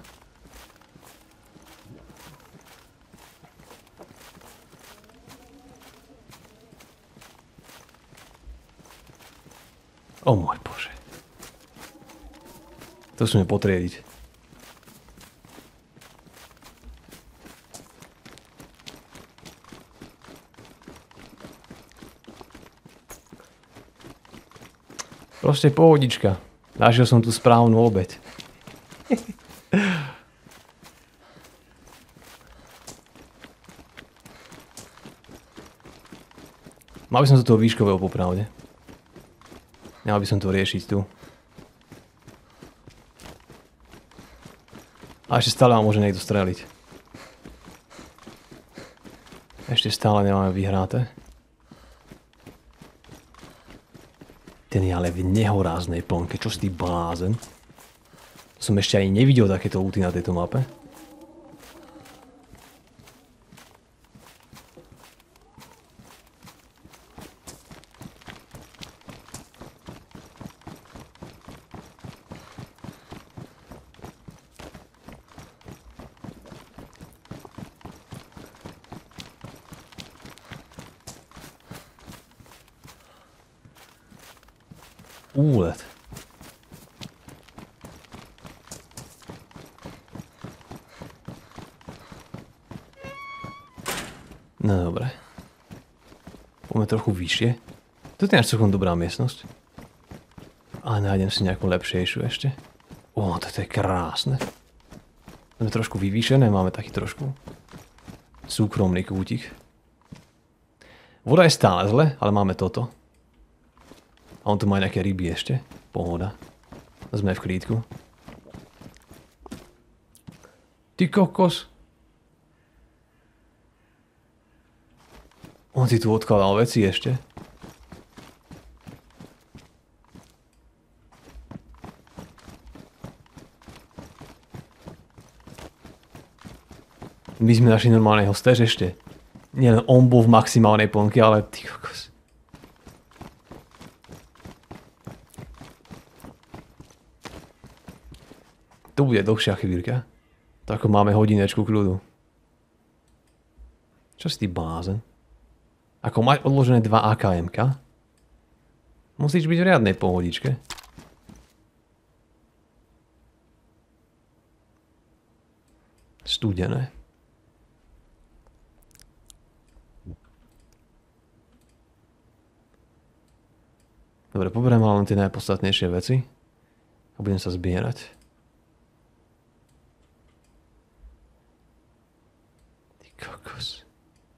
Speaker 1: O môj Bože. To musíme potriediť. Proste pohodička. Našiel som tú správnu obeť. Mal by som do toho výškového popravde. Nemal by som to riešiť tu. A ešte stále ma môže niekto streliť. Ešte stále nemáme vyhráté. Ten je ale v nehoráznej plnke. Čo si ty blázen? Som ešte ani nevidel takéto úty na tejto mape. Úlet. No dobre. Poďme trochu vyššie. Toto je až celkom dobrá miestnosť. Ale nájdem si nejakú lepšejšiu ešte. Toto je krásne. Sme trošku vyvýšené, máme taký trošku súkromný kútik. Voda je stále zle, ale máme toto. A on tu má nejaké ryby ešte. Pohoda. Sme v klídku. Ty kokos. On si tu odkladal veci ešte. My sme našli normálneho stež ešte. Nielen on bol v maximálnej plnke, ale ty kokos. to bude dlhšia chvíľka. To ako máme hodinečku kľudu. Čo si ty blázen? Ako mať odložené 2 AKM-ka? Musíš byť v riadnej pohodičke. Studené. Dobre, poberiem len tie najpodstatnejšie veci a budem sa zbierať. Ty kokos.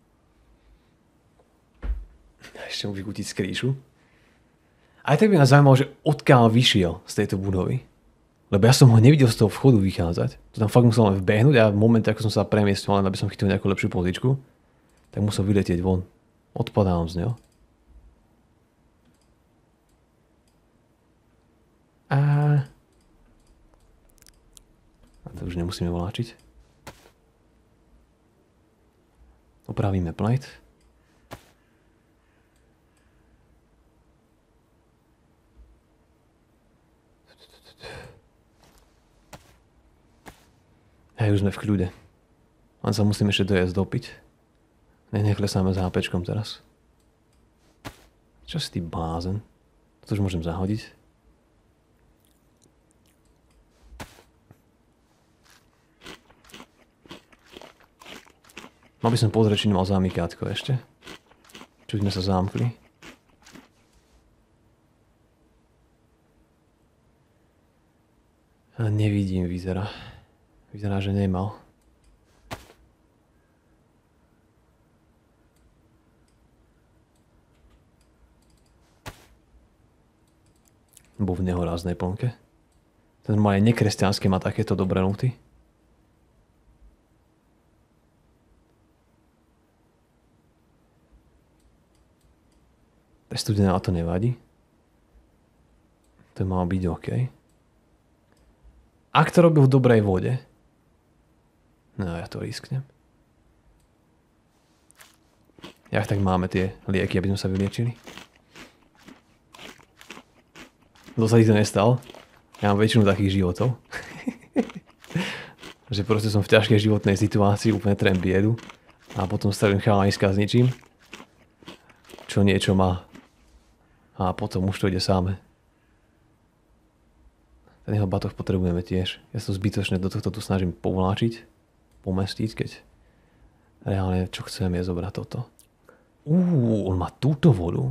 Speaker 1: Ešte mu vykútiť skríšu. Aj tak by nás zaujímalo, že odkiaľ vyšiel z tejto budovy. Lebo ja som ho nevidel z toho vchodu vychádzať. To tam fakt musel len vbehnúť a v momente, ako som sa premiestnil, len aby som chytil nejakú lepšiu pozičku, tak musel vyletieť von. Odpadám z neho. A to už nemusíme vláčiť. Opravíme plate. Hej, už sme v kľude. Len sa musím ešte dojsť dopiť. Neklesáme s HPčkom teraz. Čo si ty blázen? To už môžem zahodiť. Mal by som pozrieť, či nemal zamykátko ešte. Či sme sa zamkli. A nevidím, vyzerá. Vyzerá, že nemal. Bol v nehoráznej plnke. Ten má aj nekresťanský, má takéto dobré noty. Studená to nevadí. To má byť OK. Ak to robil v dobrej vode, no ja to risknem. Jak tak máme tie lieky, aby sme sa vyliečili? Dosť to nestal. Ja mám väčšinu takých životov. Že proste som v ťažkej životnej situácii, úplne trem biedu. A potom stavím chalaniska s ničím. Čo niečo má. A potom už to ide sáme. Ten jeho batoh potrebujeme tiež. Ja sa zbytočne do tohto tu snažím povláčiť, pomestiť, keď reálne čo chcem je zobrať toto. On má túto vodu.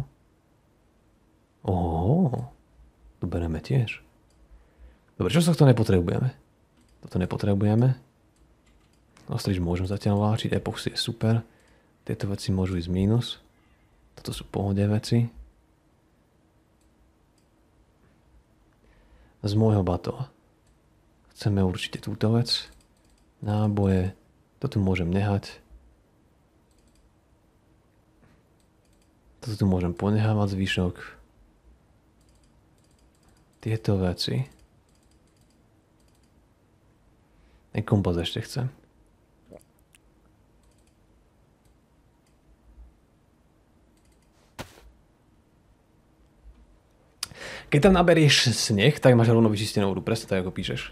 Speaker 1: Oho, to bereme tiež. Dobre, čo sa to nepotrebujeme? Toto nepotrebujeme. Ostriž môžem zatiaľ vláčiť, epoxy je super. Tieto veci môžu ísť mínus. Toto sú pohode veci. Z môjho batoha. Chceme určite túto vec. Náboje. To tu môžem nehať. Toto tu môžem ponehávať zvyšok. Tieto veci. Ten kompas ešte chcem. Keď tam naberieš sneh, tak máš rovno vyčistenú vodu, presne tak, ako píšeš.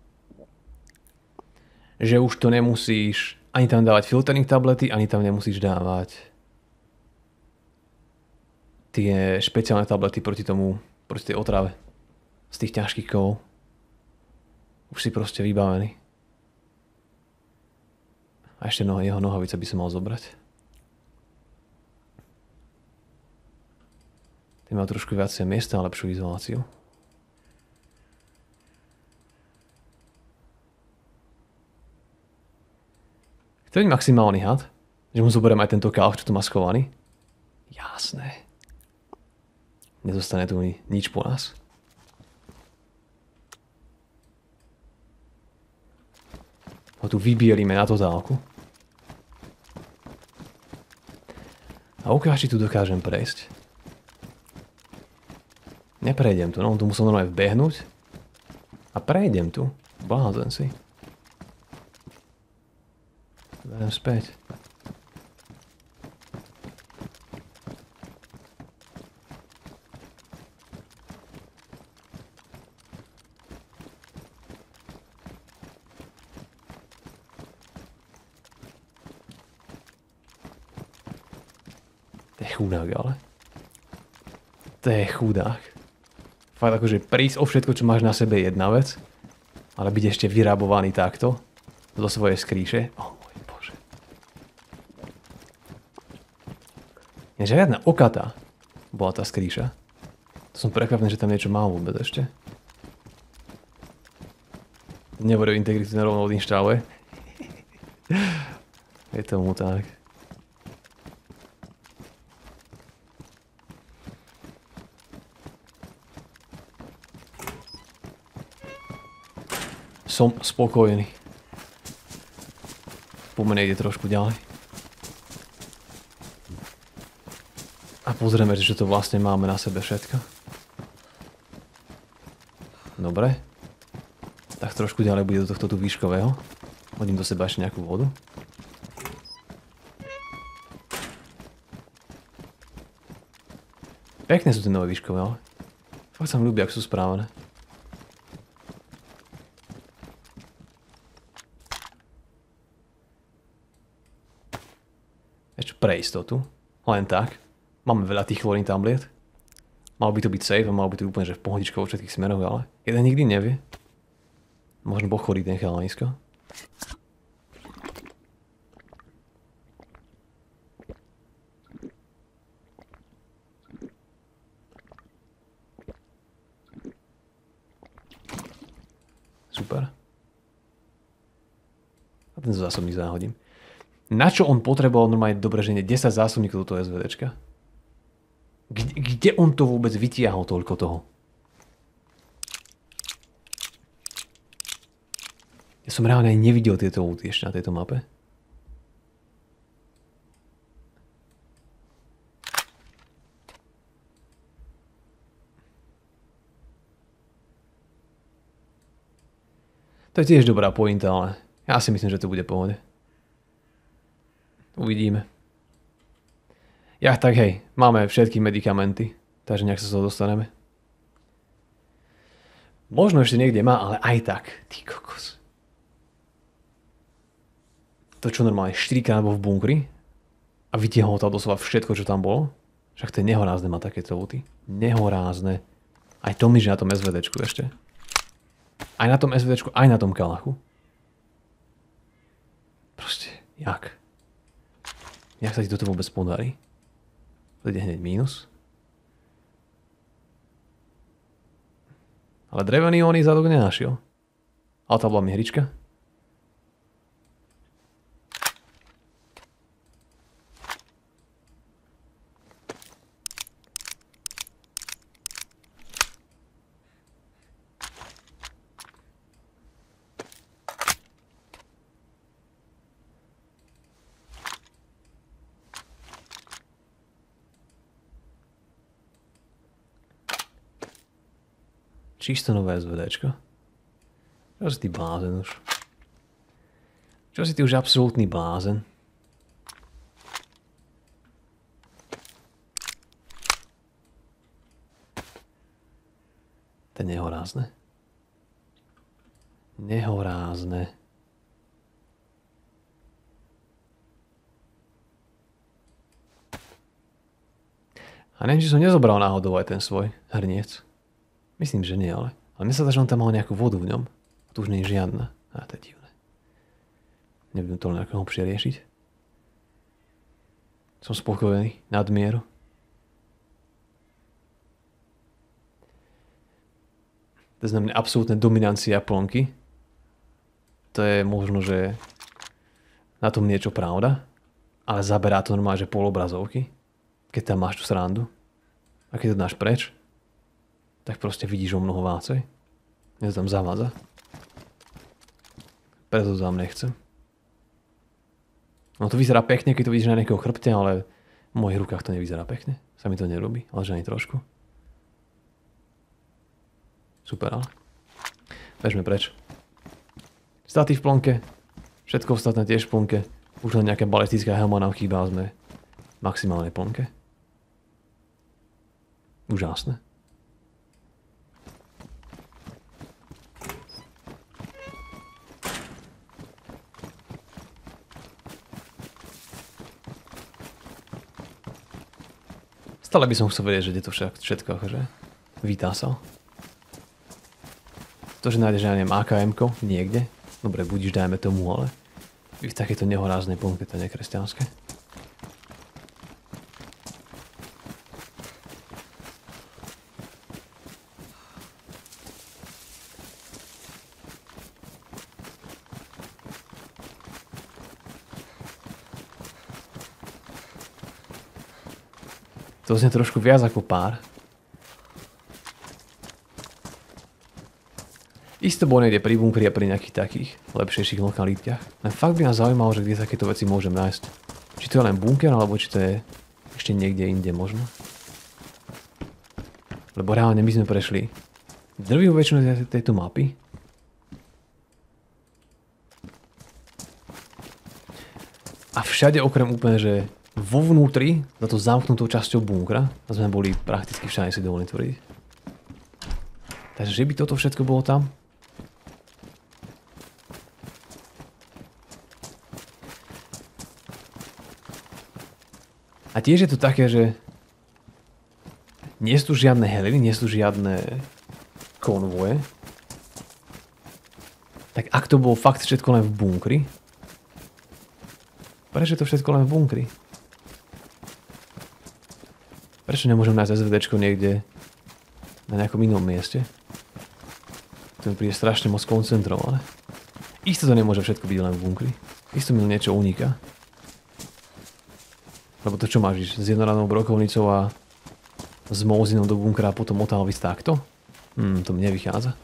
Speaker 1: Že už to nemusíš ani tam dávať filtering tablety, ani tam nemusíš dávať tie špeciálne tablety proti tej otrave z tých ťažkých kovov. Už si proste vybavený. A ešte jeho nohavice by som mal zobrať. Ten má trošku viacej miesta a lepšiu izoláciu. Chce byť maximálny had? Že mu zoberiem aj tento kalch, čo tu má schovaný? Jasné. Nezostane tu nič po nás. Ho tu vybielíme na totálku. A ukáž, či tu dokážem prejsť. Neprejdem tu, no on tu musel normálne vbehnúť. A prejdem tu. Blázen si. Beriem späť. je chudák, ale. To je chudák. Fakt akože prísť o všetko, čo máš na sebe, je jedna vec. Ale byť ešte vyrábovaný takto zo svojej skríše. O môj bože. Je žiadna okatá bola tá skríša. To som prekvapený, že tam niečo má vôbec ešte. Nebude integritu na rovno odinštaluje. Je tomu tak. Som spokojný. Poďme ide trošku ďalej. A pozrieme, že to vlastne máme na sebe všetko. Dobre. Tak trošku ďalej bude do tohto tu výškového. Hodím do seba ešte nejakú vodu. Pekné sú tie nové výškové, ale fakt sa mi ľúbi, ak sú správené. Ešte pre istotu. Len tak. Máme veľa tých chlorín tabliet. Malo by to byť safe a malo by to byť úplne že v pohodičke vo všetkých smeroch, ale jeden nikdy nevie. Možno pochorí ten chalanisko. Super. A ten zásobník záhodím. Na čo on potreboval normálne dobre, že nie 10 zásobníkov do toho SVDčka? Kde on to vôbec vytiahol toľko toho? Ja som reálne aj nevidel tieto úty ešte na tejto mape. To je tiež dobrá pointa, ale ja si myslím, že to bude v pohode. Uvidíme. Ja tak hej, máme všetky medikamenty, takže nejak sa z toho dostaneme. Možno ešte niekde má, ale aj tak. Ty kokos. To čo normálne 4-krát bol v bunkri a vytiahol to doslova všetko, čo tam bolo. Však to je nehorázne má takéto úty. Nehorázne. Aj to mi, že na tom SVDčku ešte. Aj na tom SVDčku, aj na tom kalachu. Proste, jak? Jak sa ti toto vôbec podarí? To ide hneď mínus. Ale drevený oný zadok nenašiel. Ale tá bola mi hrička. Čisto nové SVDčko. Čo si ty blázen už? Čo si ty už absolútny blázen? To je nehorázne. Nehorázne. A neviem, či som nezobral náhodou aj ten svoj hrniec. Myslím, že nie, ale mne sa dá, že on tam mal nejakú vodu v ňom. A tu už nie je žiadna. A to je divné. Nebudem to len ako hlbšie riešiť. Som spokojný, nadmieru. To znamená absolútne dominancia plnky. To je možno, že na tom niečo pravda. Ale zaberá to normálne, že pol obrazovky. Keď tam máš tú srandu. A keď to dáš preč, tak proste vidíš o mnoho vácej. Mne to tam zavádza. Preto to tam nechcem. No to vyzerá pekne, keď to vidíš na nejakého chrbte, ale v mojich rukách to nevyzerá pekne. Sa mi to nerobí, ale že ani trošku. Super, ale. Bežme preč. Staty v plnke. Všetko ostatné tiež v plnke. Už len nejaká balistická helma nám chýba a sme v maximálnej plnke. Úžasné. Stále by som chcel vedieť, že kde to všetko akože vítá sa. To, že nájdeš, ja neviem, AKM-ko niekde, dobre, budíš, dajme tomu, ale v takéto nehoráznej ponuke to nie je kresťanské. To znie trošku viac ako pár. Isto bol niekde pri bunkri a pri nejakých takých lepšejších lokalitách. Len fakt by nás zaujímalo, že kde takéto veci môžem nájsť. Či to je len bunker, alebo či to je ešte niekde inde možno. Lebo reálne my sme prešli drvivú väčšinu tejto mapy. A všade okrem úplne, že vo vnútri, za to zamknutou časťou bunkra, sme boli prakticky všade, si dovolím tvrdiť. Takže že by toto všetko bolo tam? A tiež je to také, že nie sú tu žiadne heliny, nie sú tu žiadne konvoje. Tak ak to bolo fakt všetko len v bunkri, prečo je to všetko len v bunkri? Prečo nemôžem nájsť SVDčko niekde na nejakom inom mieste? To mi príde strašne moc koncentrované. Isto to nemôže všetko byť len v bunkri. Isto mi niečo uniká. Lebo to čo máš ísť? S jednoradnou brokovnicou a s mouzinom do bunkra a potom odtiaľ ísť takto? To mi nevychádza.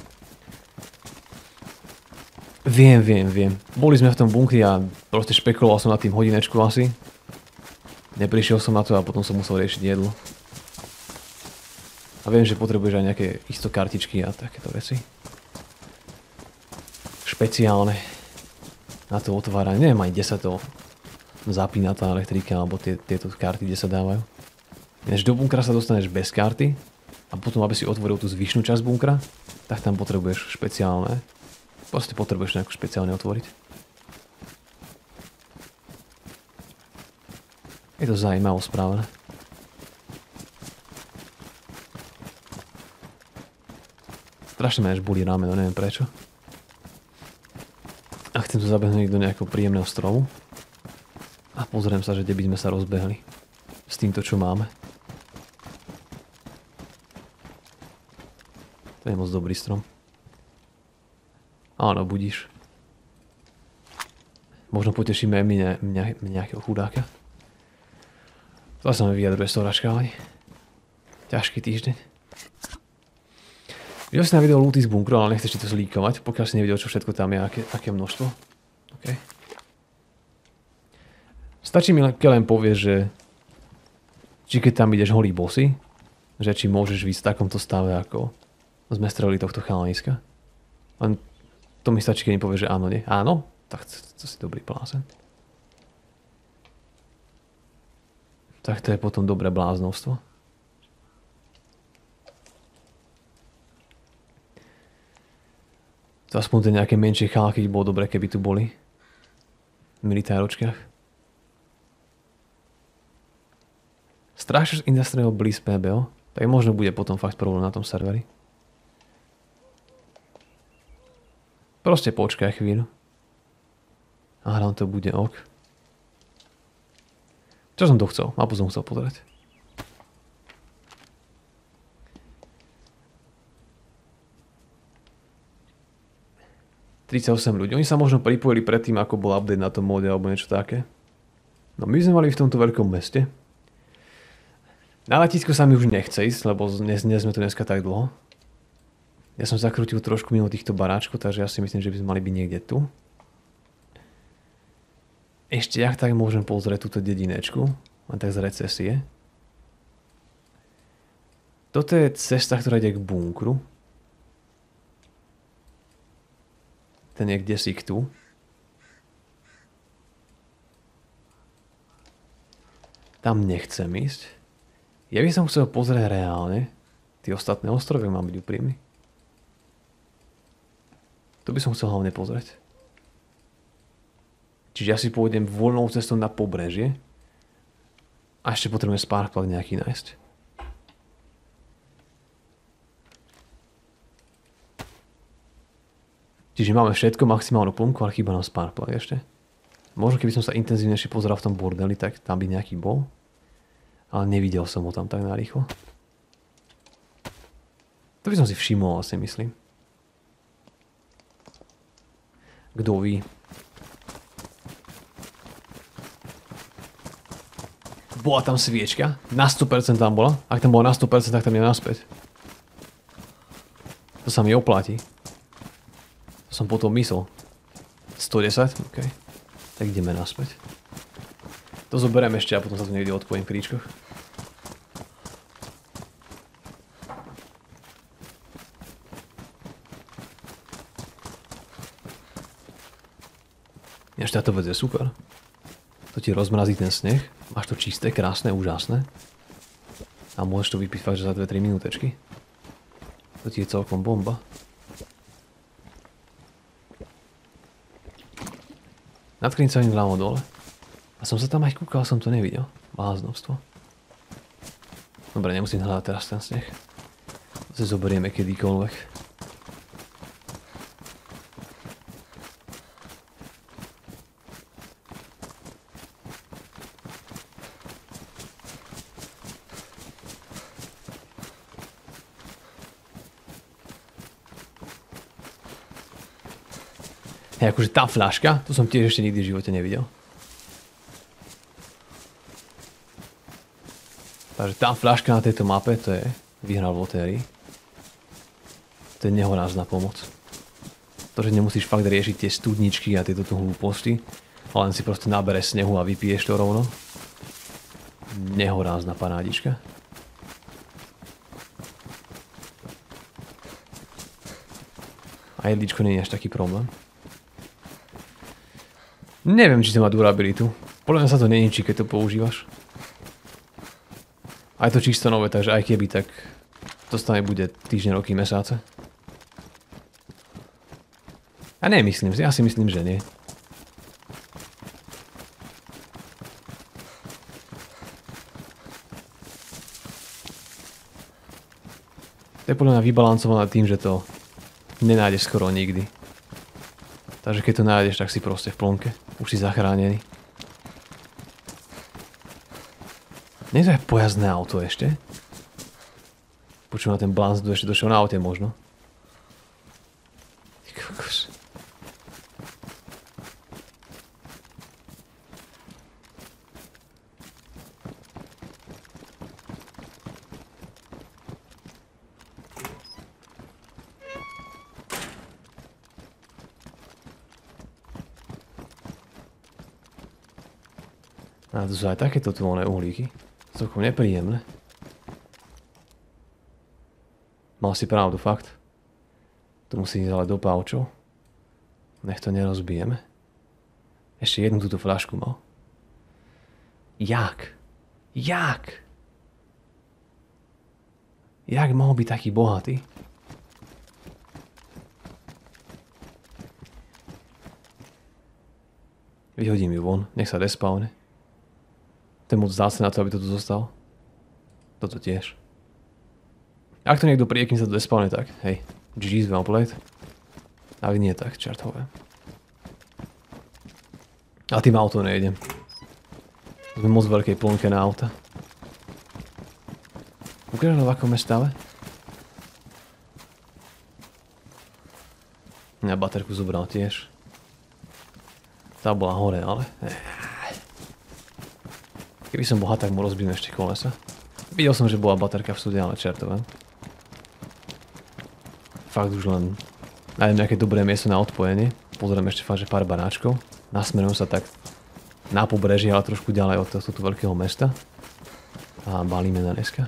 Speaker 1: Viem. Boli sme v tom bunkri a proste špekuloval som na tým hodinečku asi. Neprišiel som na to a potom som musel riešiť jedlo. A viem, že potrebuješ aj nejaké isto kartičky a takéto veci. Špeciálne na to otváranie. Neviem aj, kde sa to zapína tá elektrika alebo tieto karty, kde sa dávajú. Než do bunkra sa dostaneš bez karty a potom, aby si otvoril tú zvyšnú časť bunkra, tak tam potrebuješ špeciálne. Proste potrebuješ nejakú špeciálne otvoriť. Je to zaujímavé správené. Strašne ma až bolí rameno, neviem prečo. A chcem to zabehnúť do nejakého príjemného stromu. A pozriem sa, že kde by sme sa rozbehli. S týmto, čo máme. To je moc dobrý strom. Áno, budíš. Možno potešíme aj nejakého chudáka. To sa mi vyjadruje storačka, ale ťažký týždeň. Videl si na video looty z bunkru, ale nechceš ti to zlíkovať, pokiaľ si nevidel, čo všetko tam je, aké množstvo. Okay. Stačí mi, keď len povieš, že či keď tam ideš holý bossy, že či môžeš ísť v takomto stave, ako sme strelili tohto chalaniska. Len to mi stačí, keď mi povieš, že áno, nie. Áno? Tak to si dobrý plásen. Tak to je potom dobré bláznovstvo. To aspoň tie nejaké menšie chalky bolo dobré, keby tu boli. V militáročkách. Strážaš Industrial Bliss PBO? Tak možno bude potom fakt problém na tom serveri. Proste počkaj chvíľu. A hľadám to bude ok. Čo som to chcel? Mapu som chcel pozerať. ...38 ľudí. Oni sa možno pripojili predtým, ako bol update na tom móde alebo niečo také. No my sme mali v tomto veľkom meste. Na letisku sa mi už nechce ísť, lebo nie sme tu dneska tak dlho. Ja som zakrútil trošku mimo týchto baráčkov, takže ja si myslím, že by sme mali byť niekde tu. Ešte jak tak môžem pozrieť túto dedinečku, len tak z recesie. Toto je cesta, ktorá ide k bunkru. Ten je kdesi tu. Tam nechcem ísť. Ja by som chcel pozrieť reálne tie ostatné ostrovy, mám byť úprimný. To by som chcel hlavne pozrieť. Čiže ja si pôjdem voľnou cestou na pobrežie a ešte potrebujem sparkplug nejaký nájsť. Čiže máme všetko, maximálnu plnku, ale chýba nám sparkplug ešte. Možno keby som sa intenzívnejšie pozeral v tom bordeli, tak tam by nejaký bol. Ale nevidel som ho tam tak narýchlo. To by som si všimol, asi myslím. Kto ví? Bola tam sviečka? Na 100% tam bola? Ak tam bola na 100%, tak tam je naspäť. To sa mi oplatí. To som potom myslel. 110? OK. Tak ideme naspäť. To zoberiem ešte a potom sa tu niekde odpojím v kríčkoch. Ešte táto vec je super. To ti rozmrazí ten sneh. Máš to čisté, krásne, úžasné. A môžeš to vypiť fakt, že za 2-3 minútečky. To ti je celkom bomba. Natkriň sa im vľavo dole. A som sa tam aj kúkal, som to nevidel. Bláznovstvo. Dobre, nemusím hľadať teraz ten sneh. To si zoberieme kedykoľvek. Hej, akože tá fľaška, to som tiež ešte nikdy v živote nevidel. Takže tá fľaška na tejto mape, to je vyhral v lotérii. To je nehorázna pomoc. To, že nemusíš fakt riešiť tie studničky a tieto hlúposti, ale len si proste nabere snehu a vypiješ to rovno. Nehorázna parádička. A jedličko nie je až taký problém. Neviem, či to má durabilitu. Podľa mňa sa to neničí, keď to používaš. Aj to čisto nové, takže aj keby, tak to stále bude týždne, roky, mesáce. A nemyslím si, ja si myslím, že nie. To je podľa mňa vybalancované tým, že to nenájdeš skoro nikdy. Takže keď to nájdeš, tak si proste v plnke. Už si zachránený. Nie je to aj pojazdné auto ešte? Počúvam, ten Blans ešte došiel na aute možno. Ty kokos. A to sú aj takéto voľné uhlíky. Celkom nepríjemné. Mal si pravdu, fakt. Tu musí ísť ale do pavčov. Nech to nerozbijeme. Ešte jednu túto fľašku mal. Jak? Jak? Jak mohol byť taký bohatý? Vyhodím ju von, nech sa despawne. To je moc vzácne na to, aby to tu zostalo. Toto tiež. Ak to niekto príde, kým sa to despawne, tak hej, GG's well played. Ak nie, tak čertové. A tým auto nejdem. Sme moc veľkej plnke na auta. Ukážem v akom je stave? Ja baterku zobral tiež. Tá bola hore, ale... Keby som bol tak mu rozbijem ešte kolesa. Videl som, že bola baterka v stude, ale čertové. Fakt už len nájdem nejaké dobré miesto na odpojenie. Pozriem ešte fakt, že pár baráčkov. Nasmerujem sa tak na pobreží, ale trošku ďalej od tohto veľkého mesta. A balíme na dneska.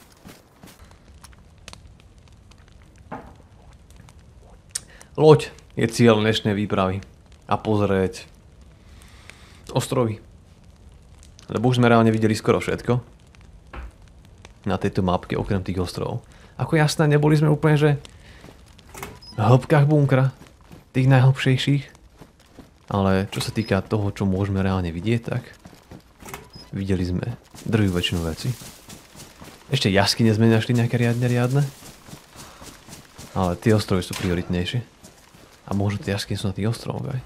Speaker 1: Loď je cieľ dnešnej výpravy. A pozrieť ostrovy. Lebo už sme reálne videli skoro všetko na tejto mapke, okrem tých ostrovov. Ako jasné, neboli sme úplne, že v hĺbkach bunkra, tých najhlbšejších. Ale čo sa týka toho, čo môžeme reálne vidieť, tak videli sme druhú väčšinu veci. Ešte jaskyne sme našli nejaké riadne. Ale tie ostrovy sú prioritnejšie. A možno tie jaskiny sú na tých ostrovoch aj.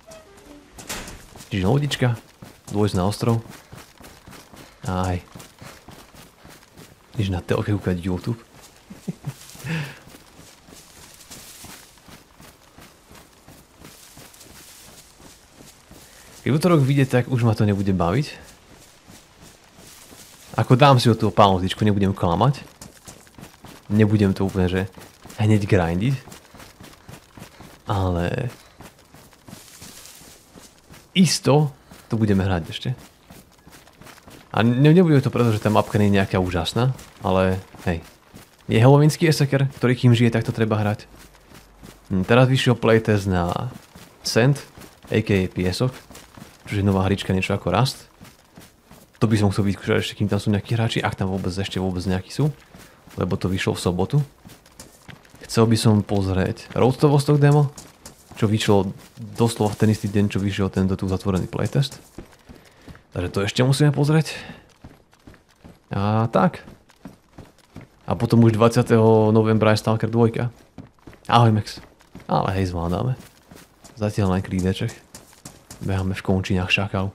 Speaker 1: Čiže lodička, dôjsť na ostrov. Aj. Ideš na telke kúkať YouTube. Keď útorok vyjde, tak už ma to nebude baviť. Ako dám si od toho pálnotičku, nebudem klamať. Nebudem to úplne, že hneď grindiť. Ale... isto to budeme hrať ešte. A nebude to preto, že tá mapka nie je nejaká úžasná, ale hej. Je halloweensky eseker, ktorý kým žije, tak to treba hrať. Teraz vyšiel playtest na Sand, a.k.a. Piesok. Čo je nová hrička, niečo ako Rust. To by som chcel vyskúšať ešte, kým tam sú nejakí hráči, ak tam vôbec nejakí sú. Lebo to vyšlo v sobotu. Chcel by som pozrieť Road to Vostok demo, čo vyšlo doslova v ten istý deň, čo vyšiel tento tu zatvorený playtest. Takže to ešte musíme pozrieť. A tak. A potom už 20. novembra je Stalker 2. Ahoj Max. Ale hej, zvládame. Zatiaľ len krídeček. Beháme v končinách šakal.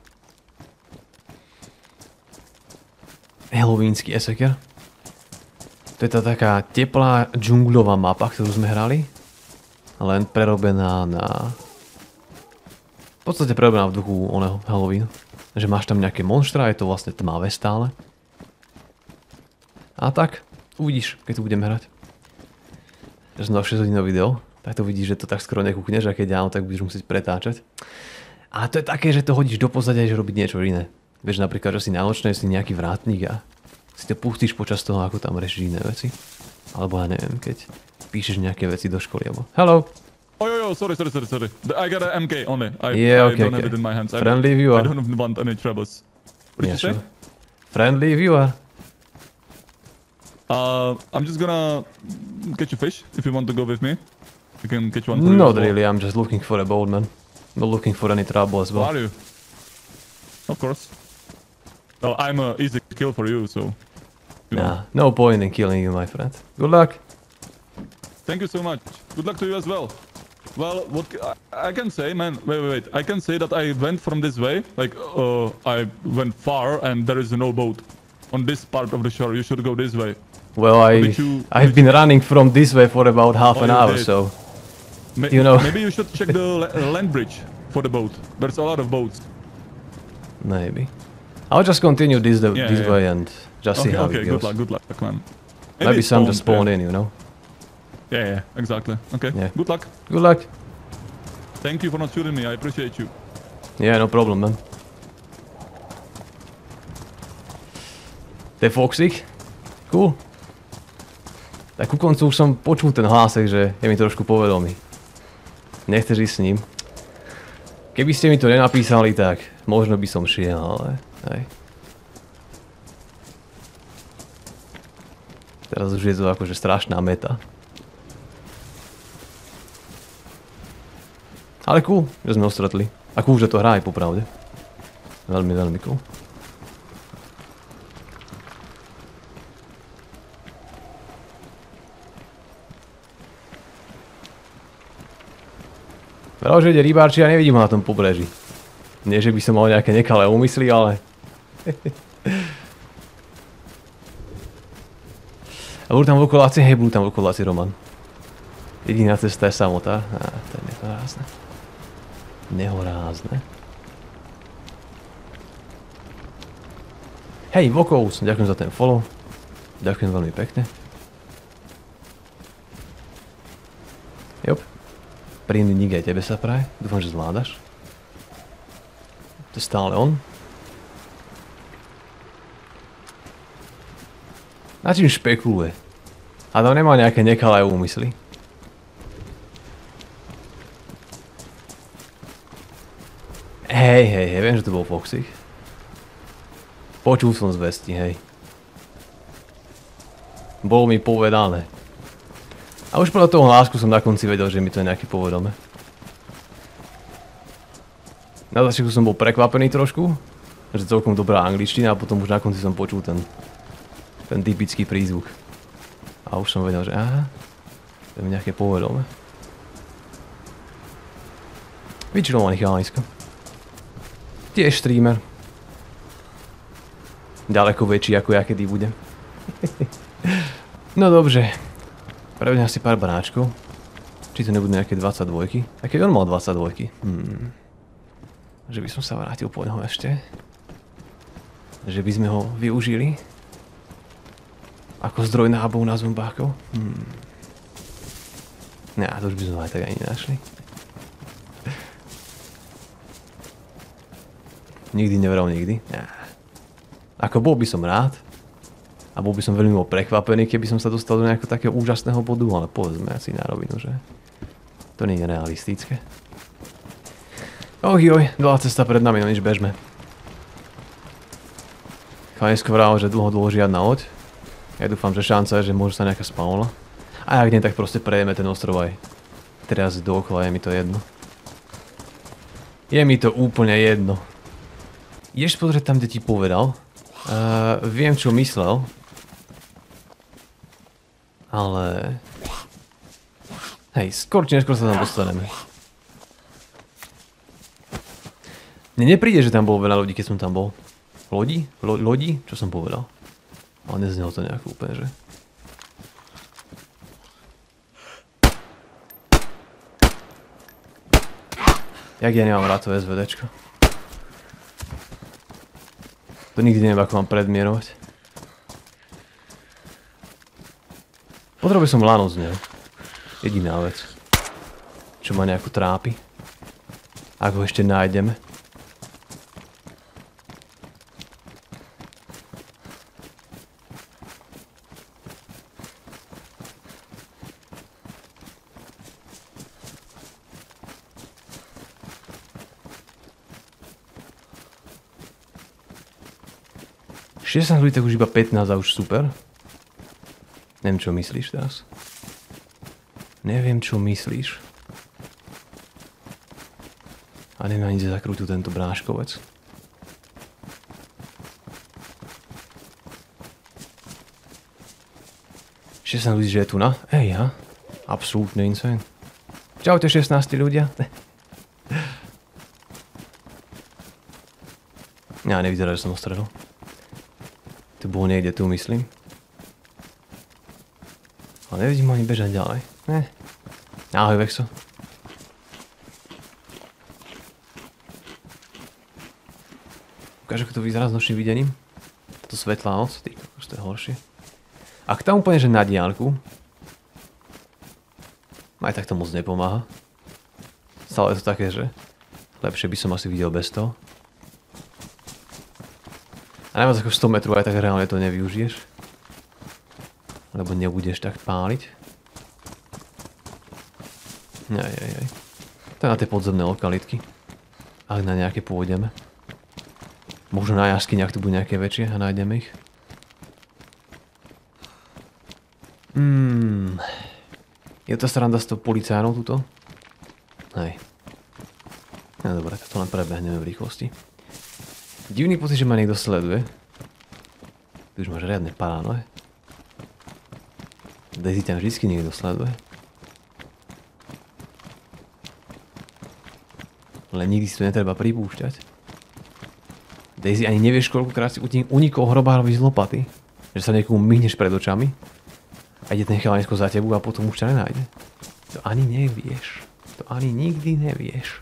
Speaker 1: Halloweensky eseker. To je tá taká teplá džungľová mapa, ktorú sme hrali. Len prerobená na... v podstate prerobená v duchu oného Halloweenu. Že máš tam nejaké monštra, je to vlastne tmavé stále. A tak, uvidíš, keď tu budeme hrať. Že som dal 6 hodinový video, tak to vidíš, že to tak skoro nekúkneš a keď áno, tak budeš musieť pretáčať. Ale to je také, že to hodíš do pozadia, že robiť niečo iné. Vieš napríklad, že si na nočnej, si nejaký vrátnik a si to pustíš počas toho, ako tam riešiš iné veci. Alebo ja neviem, keď píšeš nejaké veci do školy, alebo... Hello!
Speaker 2: Oh, sorry. I got an MK only. I
Speaker 1: Okay.
Speaker 2: don't have it in my hands.
Speaker 1: Friendly viewer.
Speaker 2: I don't want any troubles. What did you say?
Speaker 1: Sure. Friendly viewer.
Speaker 2: I'm just gonna catch a fish if you want to go with me. You can catch one for you
Speaker 1: Not
Speaker 2: as well.
Speaker 1: really, I'm just looking for a boat, man. Not looking for any trouble as well.
Speaker 2: Are you? Of course. Well, I'm a easy kill for you, so... you know.
Speaker 1: Nah, no point in killing you, my friend. Good luck.
Speaker 2: Thank you so much. Good luck to you as well. Well, what I can say, man... Wait. I can say that I went from this way. Like, I went far and there is no boat. On this part of the shore, you should go this way.
Speaker 1: Well, I've been running from this way for about half an hour,
Speaker 2: did.
Speaker 1: so... you know...
Speaker 2: Maybe you should check the land bridge for the boat. There's a lot of boats.
Speaker 1: Maybe. I'll just continue this way and just see how it goes.
Speaker 2: Good luck, man.
Speaker 1: Maybe some just spawn
Speaker 2: yeah.
Speaker 1: in, you know?
Speaker 2: Yeah, exactly. Okay,
Speaker 1: Yeah.
Speaker 2: good luck.
Speaker 1: Good luck.
Speaker 2: Thank you for not shooting me, I appreciate you.
Speaker 1: Yeah, no problem, man. To je Foxik? Cool. Tak ku koncu už som počul ten hlásek, že je mi trošku povedomý. Nechceš ísť s ním? Keby ste mi to nenapísali, tak možno by som šiel, ale... hej. Teraz už je to akože strašná meta. Ale cool, že sme ho stretli. A cool, že to hrá aj popravde. Veľmi, veľmi cool. Veľa, že ide rybárči, ja nevidím ho na tom pobreží. Nie, že by som mal nejaké nekalé úmysly, ale... A budú tam vlkoláci, hej, budú tam vlkoláci, Roman. Jediná cesta je samota. To je nehorázne. Nehorázne. Hej, Vokous, ďakujem za ten follow. Ďakujem veľmi pekne. Jop. Príjemný nik aj tebe sa praje. Dúfam, že zvládaš. To je stále on. Na čím špekuluje? A tam nemá nejaké nekalé úmysly. Hej, viem, že to bol Foxy. Počul som zvesti, hej. Bolo mi povedané. A už podľa toho hlásku som na konci vedel, že mi to je nejaké povedomé. Na začiatku som bol prekvapený trošku, že celkom dobrá angličtina a potom už na konci som počul ten typický prízvuk. A už som vedel, že aha, to je mi nejaké povedomé. Vyčilovaný chalanisko. Tiež streamer. Ďaleko väčší ako ja kedy budem. No dobře. Prevedem si pár banáčkov. Či to nebudú nejaké 22. A keď on mal 22. Že by som sa vrátil po neho ešte. Že by sme ho využili. Ako zdroj nábov na zombákov. Ja, to už by sme aj tak ani našli. Nikdy nevral nikdy. Ja. Ako bol by som rád. A bol by som veľmi prekvapený, keby som sa dostal do nejakého takého úžasného bodu, ale povedzme asi na rovinu, že to nie je realistické. Ojoj, dlhá cesta pred nami, no nič, bežme. Chalanesko vrával, že dlho žiadna loď. Ja dúfam, že šanca je, že môže sa nejaká spawnola. A ak nie, tak proste prejeme ten ostrov aj teraz dookola, je mi to jedno. Je mi to úplne jedno. Ideš pozrieť tam, kde ti povedal. Viem, čo myslel. Ale... Hej, skôr či neskôr sa tam dostaneme. Mne nepríde, že tam bolo veľa ľudí, keď som tam bol. Lodi? Lodi? Čo som povedal? Ale neznelo to nejako úplne, že? Jak ja nemám rád to SVDčko. To nikdy neviem, ako mám predmierovať. Potreboval som lano z neho. Jediná vec. Čo ma nejako trápi. Ak ho ešte nájdeme. Šestnásť ľudí, tak už iba 15 a už super. Neviem, čo myslíš teraz. Neviem, čo myslíš. A neviem ani, kde zakrútil tento bráškovec. Šestnásť ľudí, že je tu na? Ej, ja? Absolútne insane. Čaute 16 ľudia. Ja nevyzerá, že som ostredol. Tu bolo niekde, tu myslím. Ale nevidím ani bežať ďalej. Ahoj, Vexo. Ukáž, ako to vyzerá s nočným videním. Toto svetlá noc, ty, to je horšie. Ak tam úplne, že na diaľku, aj tak to moc nepomáha. Stále je to také, že lepšie by som asi videl bez toho. A najviac ako 100 metrov aj tak reálne to nevyužiješ. Lebo nebudeš tak páliť. Aj. To je na tie podzemné lokalitky. Ak na nejaké pôjdeme. Možno na jaskyniach tu budú nejaké väčšie a nájdeme ich. Je to sranda s tou policajnou tuto? Hej. No dobre, tak to len prebehneme v rýchlosti. Divný pocit, že ma niekto sleduje. Ty už máš riadne paranoje. Daisy tam vždycky niekto sleduje. Ale nikdy si to netreba pripúšťať. Daisy ani nevieš, koľkokrát si unikol hrobárovi z lopaty. Že sa niekomu myhneš pred očami. A ide ten chalanisko za tebou a potom už ťa nenájde. To ani nevieš. To ani nikdy nevieš.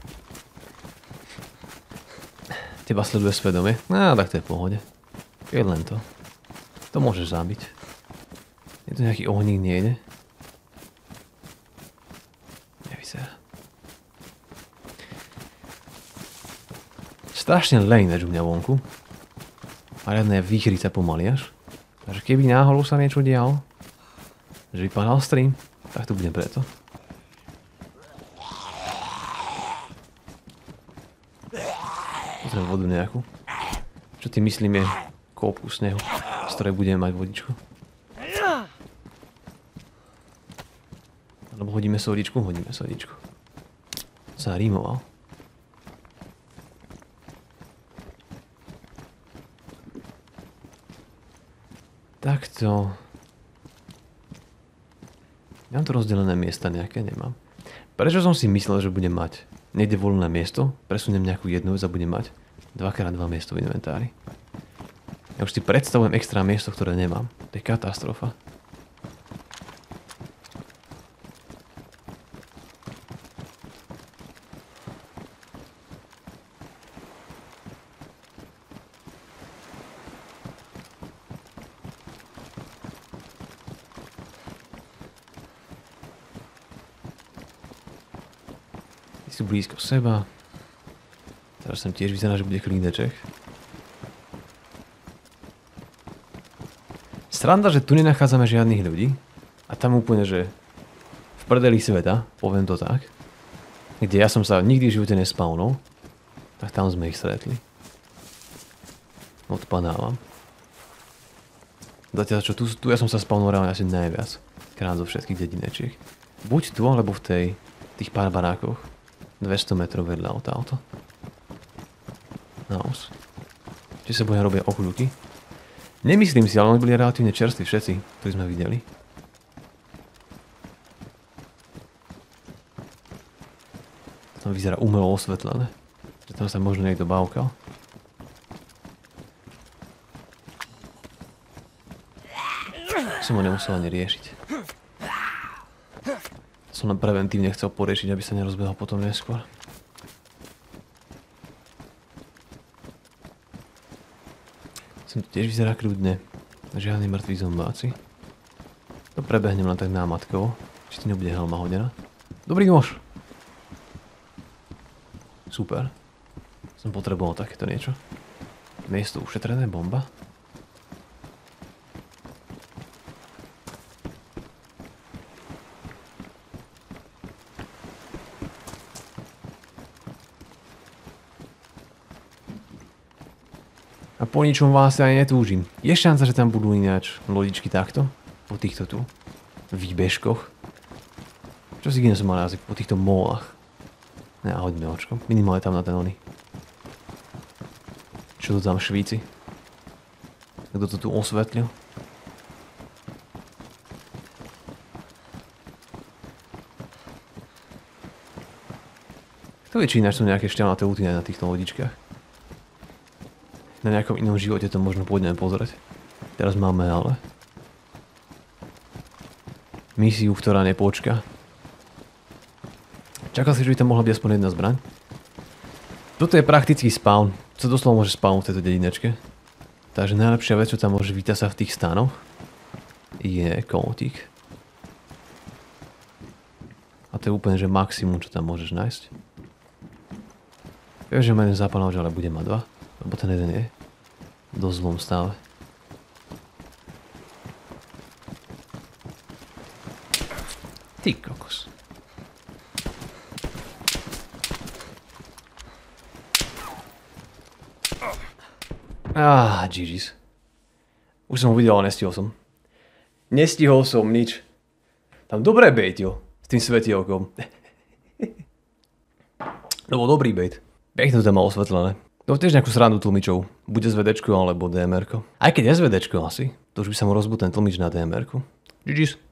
Speaker 1: Teba sleduje svedomie? No, tak to je v pohode. Je len to. To môžeš zabiť. Je to nejaký ohník niekde? Nevyzerá. Strašne len u mňa vonku. A riadne výchry sa pomaly až. Takže keby náhodou sa niečo dialo, že vypadal stream, tak tu budem preto. Potrebujem vodu nejakú. Čo ty myslím je kôpku snehu, z ktorej budeme mať vodičku. Alebo hodíme sodičku? Hodíme sodičku. Zarímoval. Takto. Mám tu rozdelené miesta nejaké? Nemám. Prečo som si myslel, že budem mať Nejde voľné miesto, presuniem nejakú jednu vec a budem mať 2x2 miesto v inventári. Ja už si predstavujem extra miesto, ktoré nemám. To je katastrofa. Sú blízko seba. Teraz sem tiež vyzerá, že bude klídeček. Sranda, že tu nenachádzame žiadnych ľudí. A tam úplne, že v prdeli sveta, poviem to tak, kde ja som sa nikdy v živote nespawnol, tak tam sme ich stretli. Odpadávam. Zatiaľ čo, tu ja som sa spawnol reálne asi najviac. Krát zo všetkých dedinečiek. Buď tu, alebo v tých pár barákoch. 200 metrov vedľa od auta. Naos. Či sa boja robia okľuky? Nemyslím si, ale oni boli relatívne čerství všetci, ktorí sme videli. Tam vyzerá umelo osvetlené. Že tam sa možno niekto bávkal. Som ho nemusel ani riešiť. Som len preventívne chcel poriešiť, aby sa nerozbehol potom neskôr. Sem to tiež vyzerá kľudne. Žiadni mŕtvi zombáci. To prebehnem len tak námatkovo. Či ti nebude helma hodená. Dobrý nôž! Super. Som potreboval takéto niečo. Miesto ušetrené, bomba. A po ničom vás ani netúžim. Je šanca, že tam budú ináč lodičky takto? Po týchto tu výbežkoch. Čo si som mal jazyk? Po týchto molách. Ne, hoďme očko. Minimálne tam na ten oný. Čo to tam Švíci? Kto to tu osvetlil? Kto vie, či ináč sú nejaké šťavnaté úty na týchto lodičkách? Na nejakom inom živote to možno pôjdeme pozrieť. Teraz máme ale misiu, ktorá nepočka. Čakal si, že by tam mohla byť aspoň jedna zbraň? Toto je praktický spawn. Co doslova môže spawn v tejto dedinečke. Takže najlepšia vec, čo tam môže vytasať v tých stanoch, je kótik. A to je úplne, že maximum, čo tam môžeš nájsť. Viem, že má jeden zápalnoč, ale bude mať dva. Lebo ten jeden je v dosť zlom stave. Ty kokos. GG's. Už som ho videl, ale nestihol som. Nestihol som nič. Tam dobré bait, jo. S tým svetielkom. To bol dobrý bait. Pekne to tam malo osvetlené. No tiež nejakú srandu tlmičov. Bude SVDčko alebo DMR-ko. Aj keď SVDčko asi. To už by sa mu rozbil ten tlmič na DMR-ku. GG's.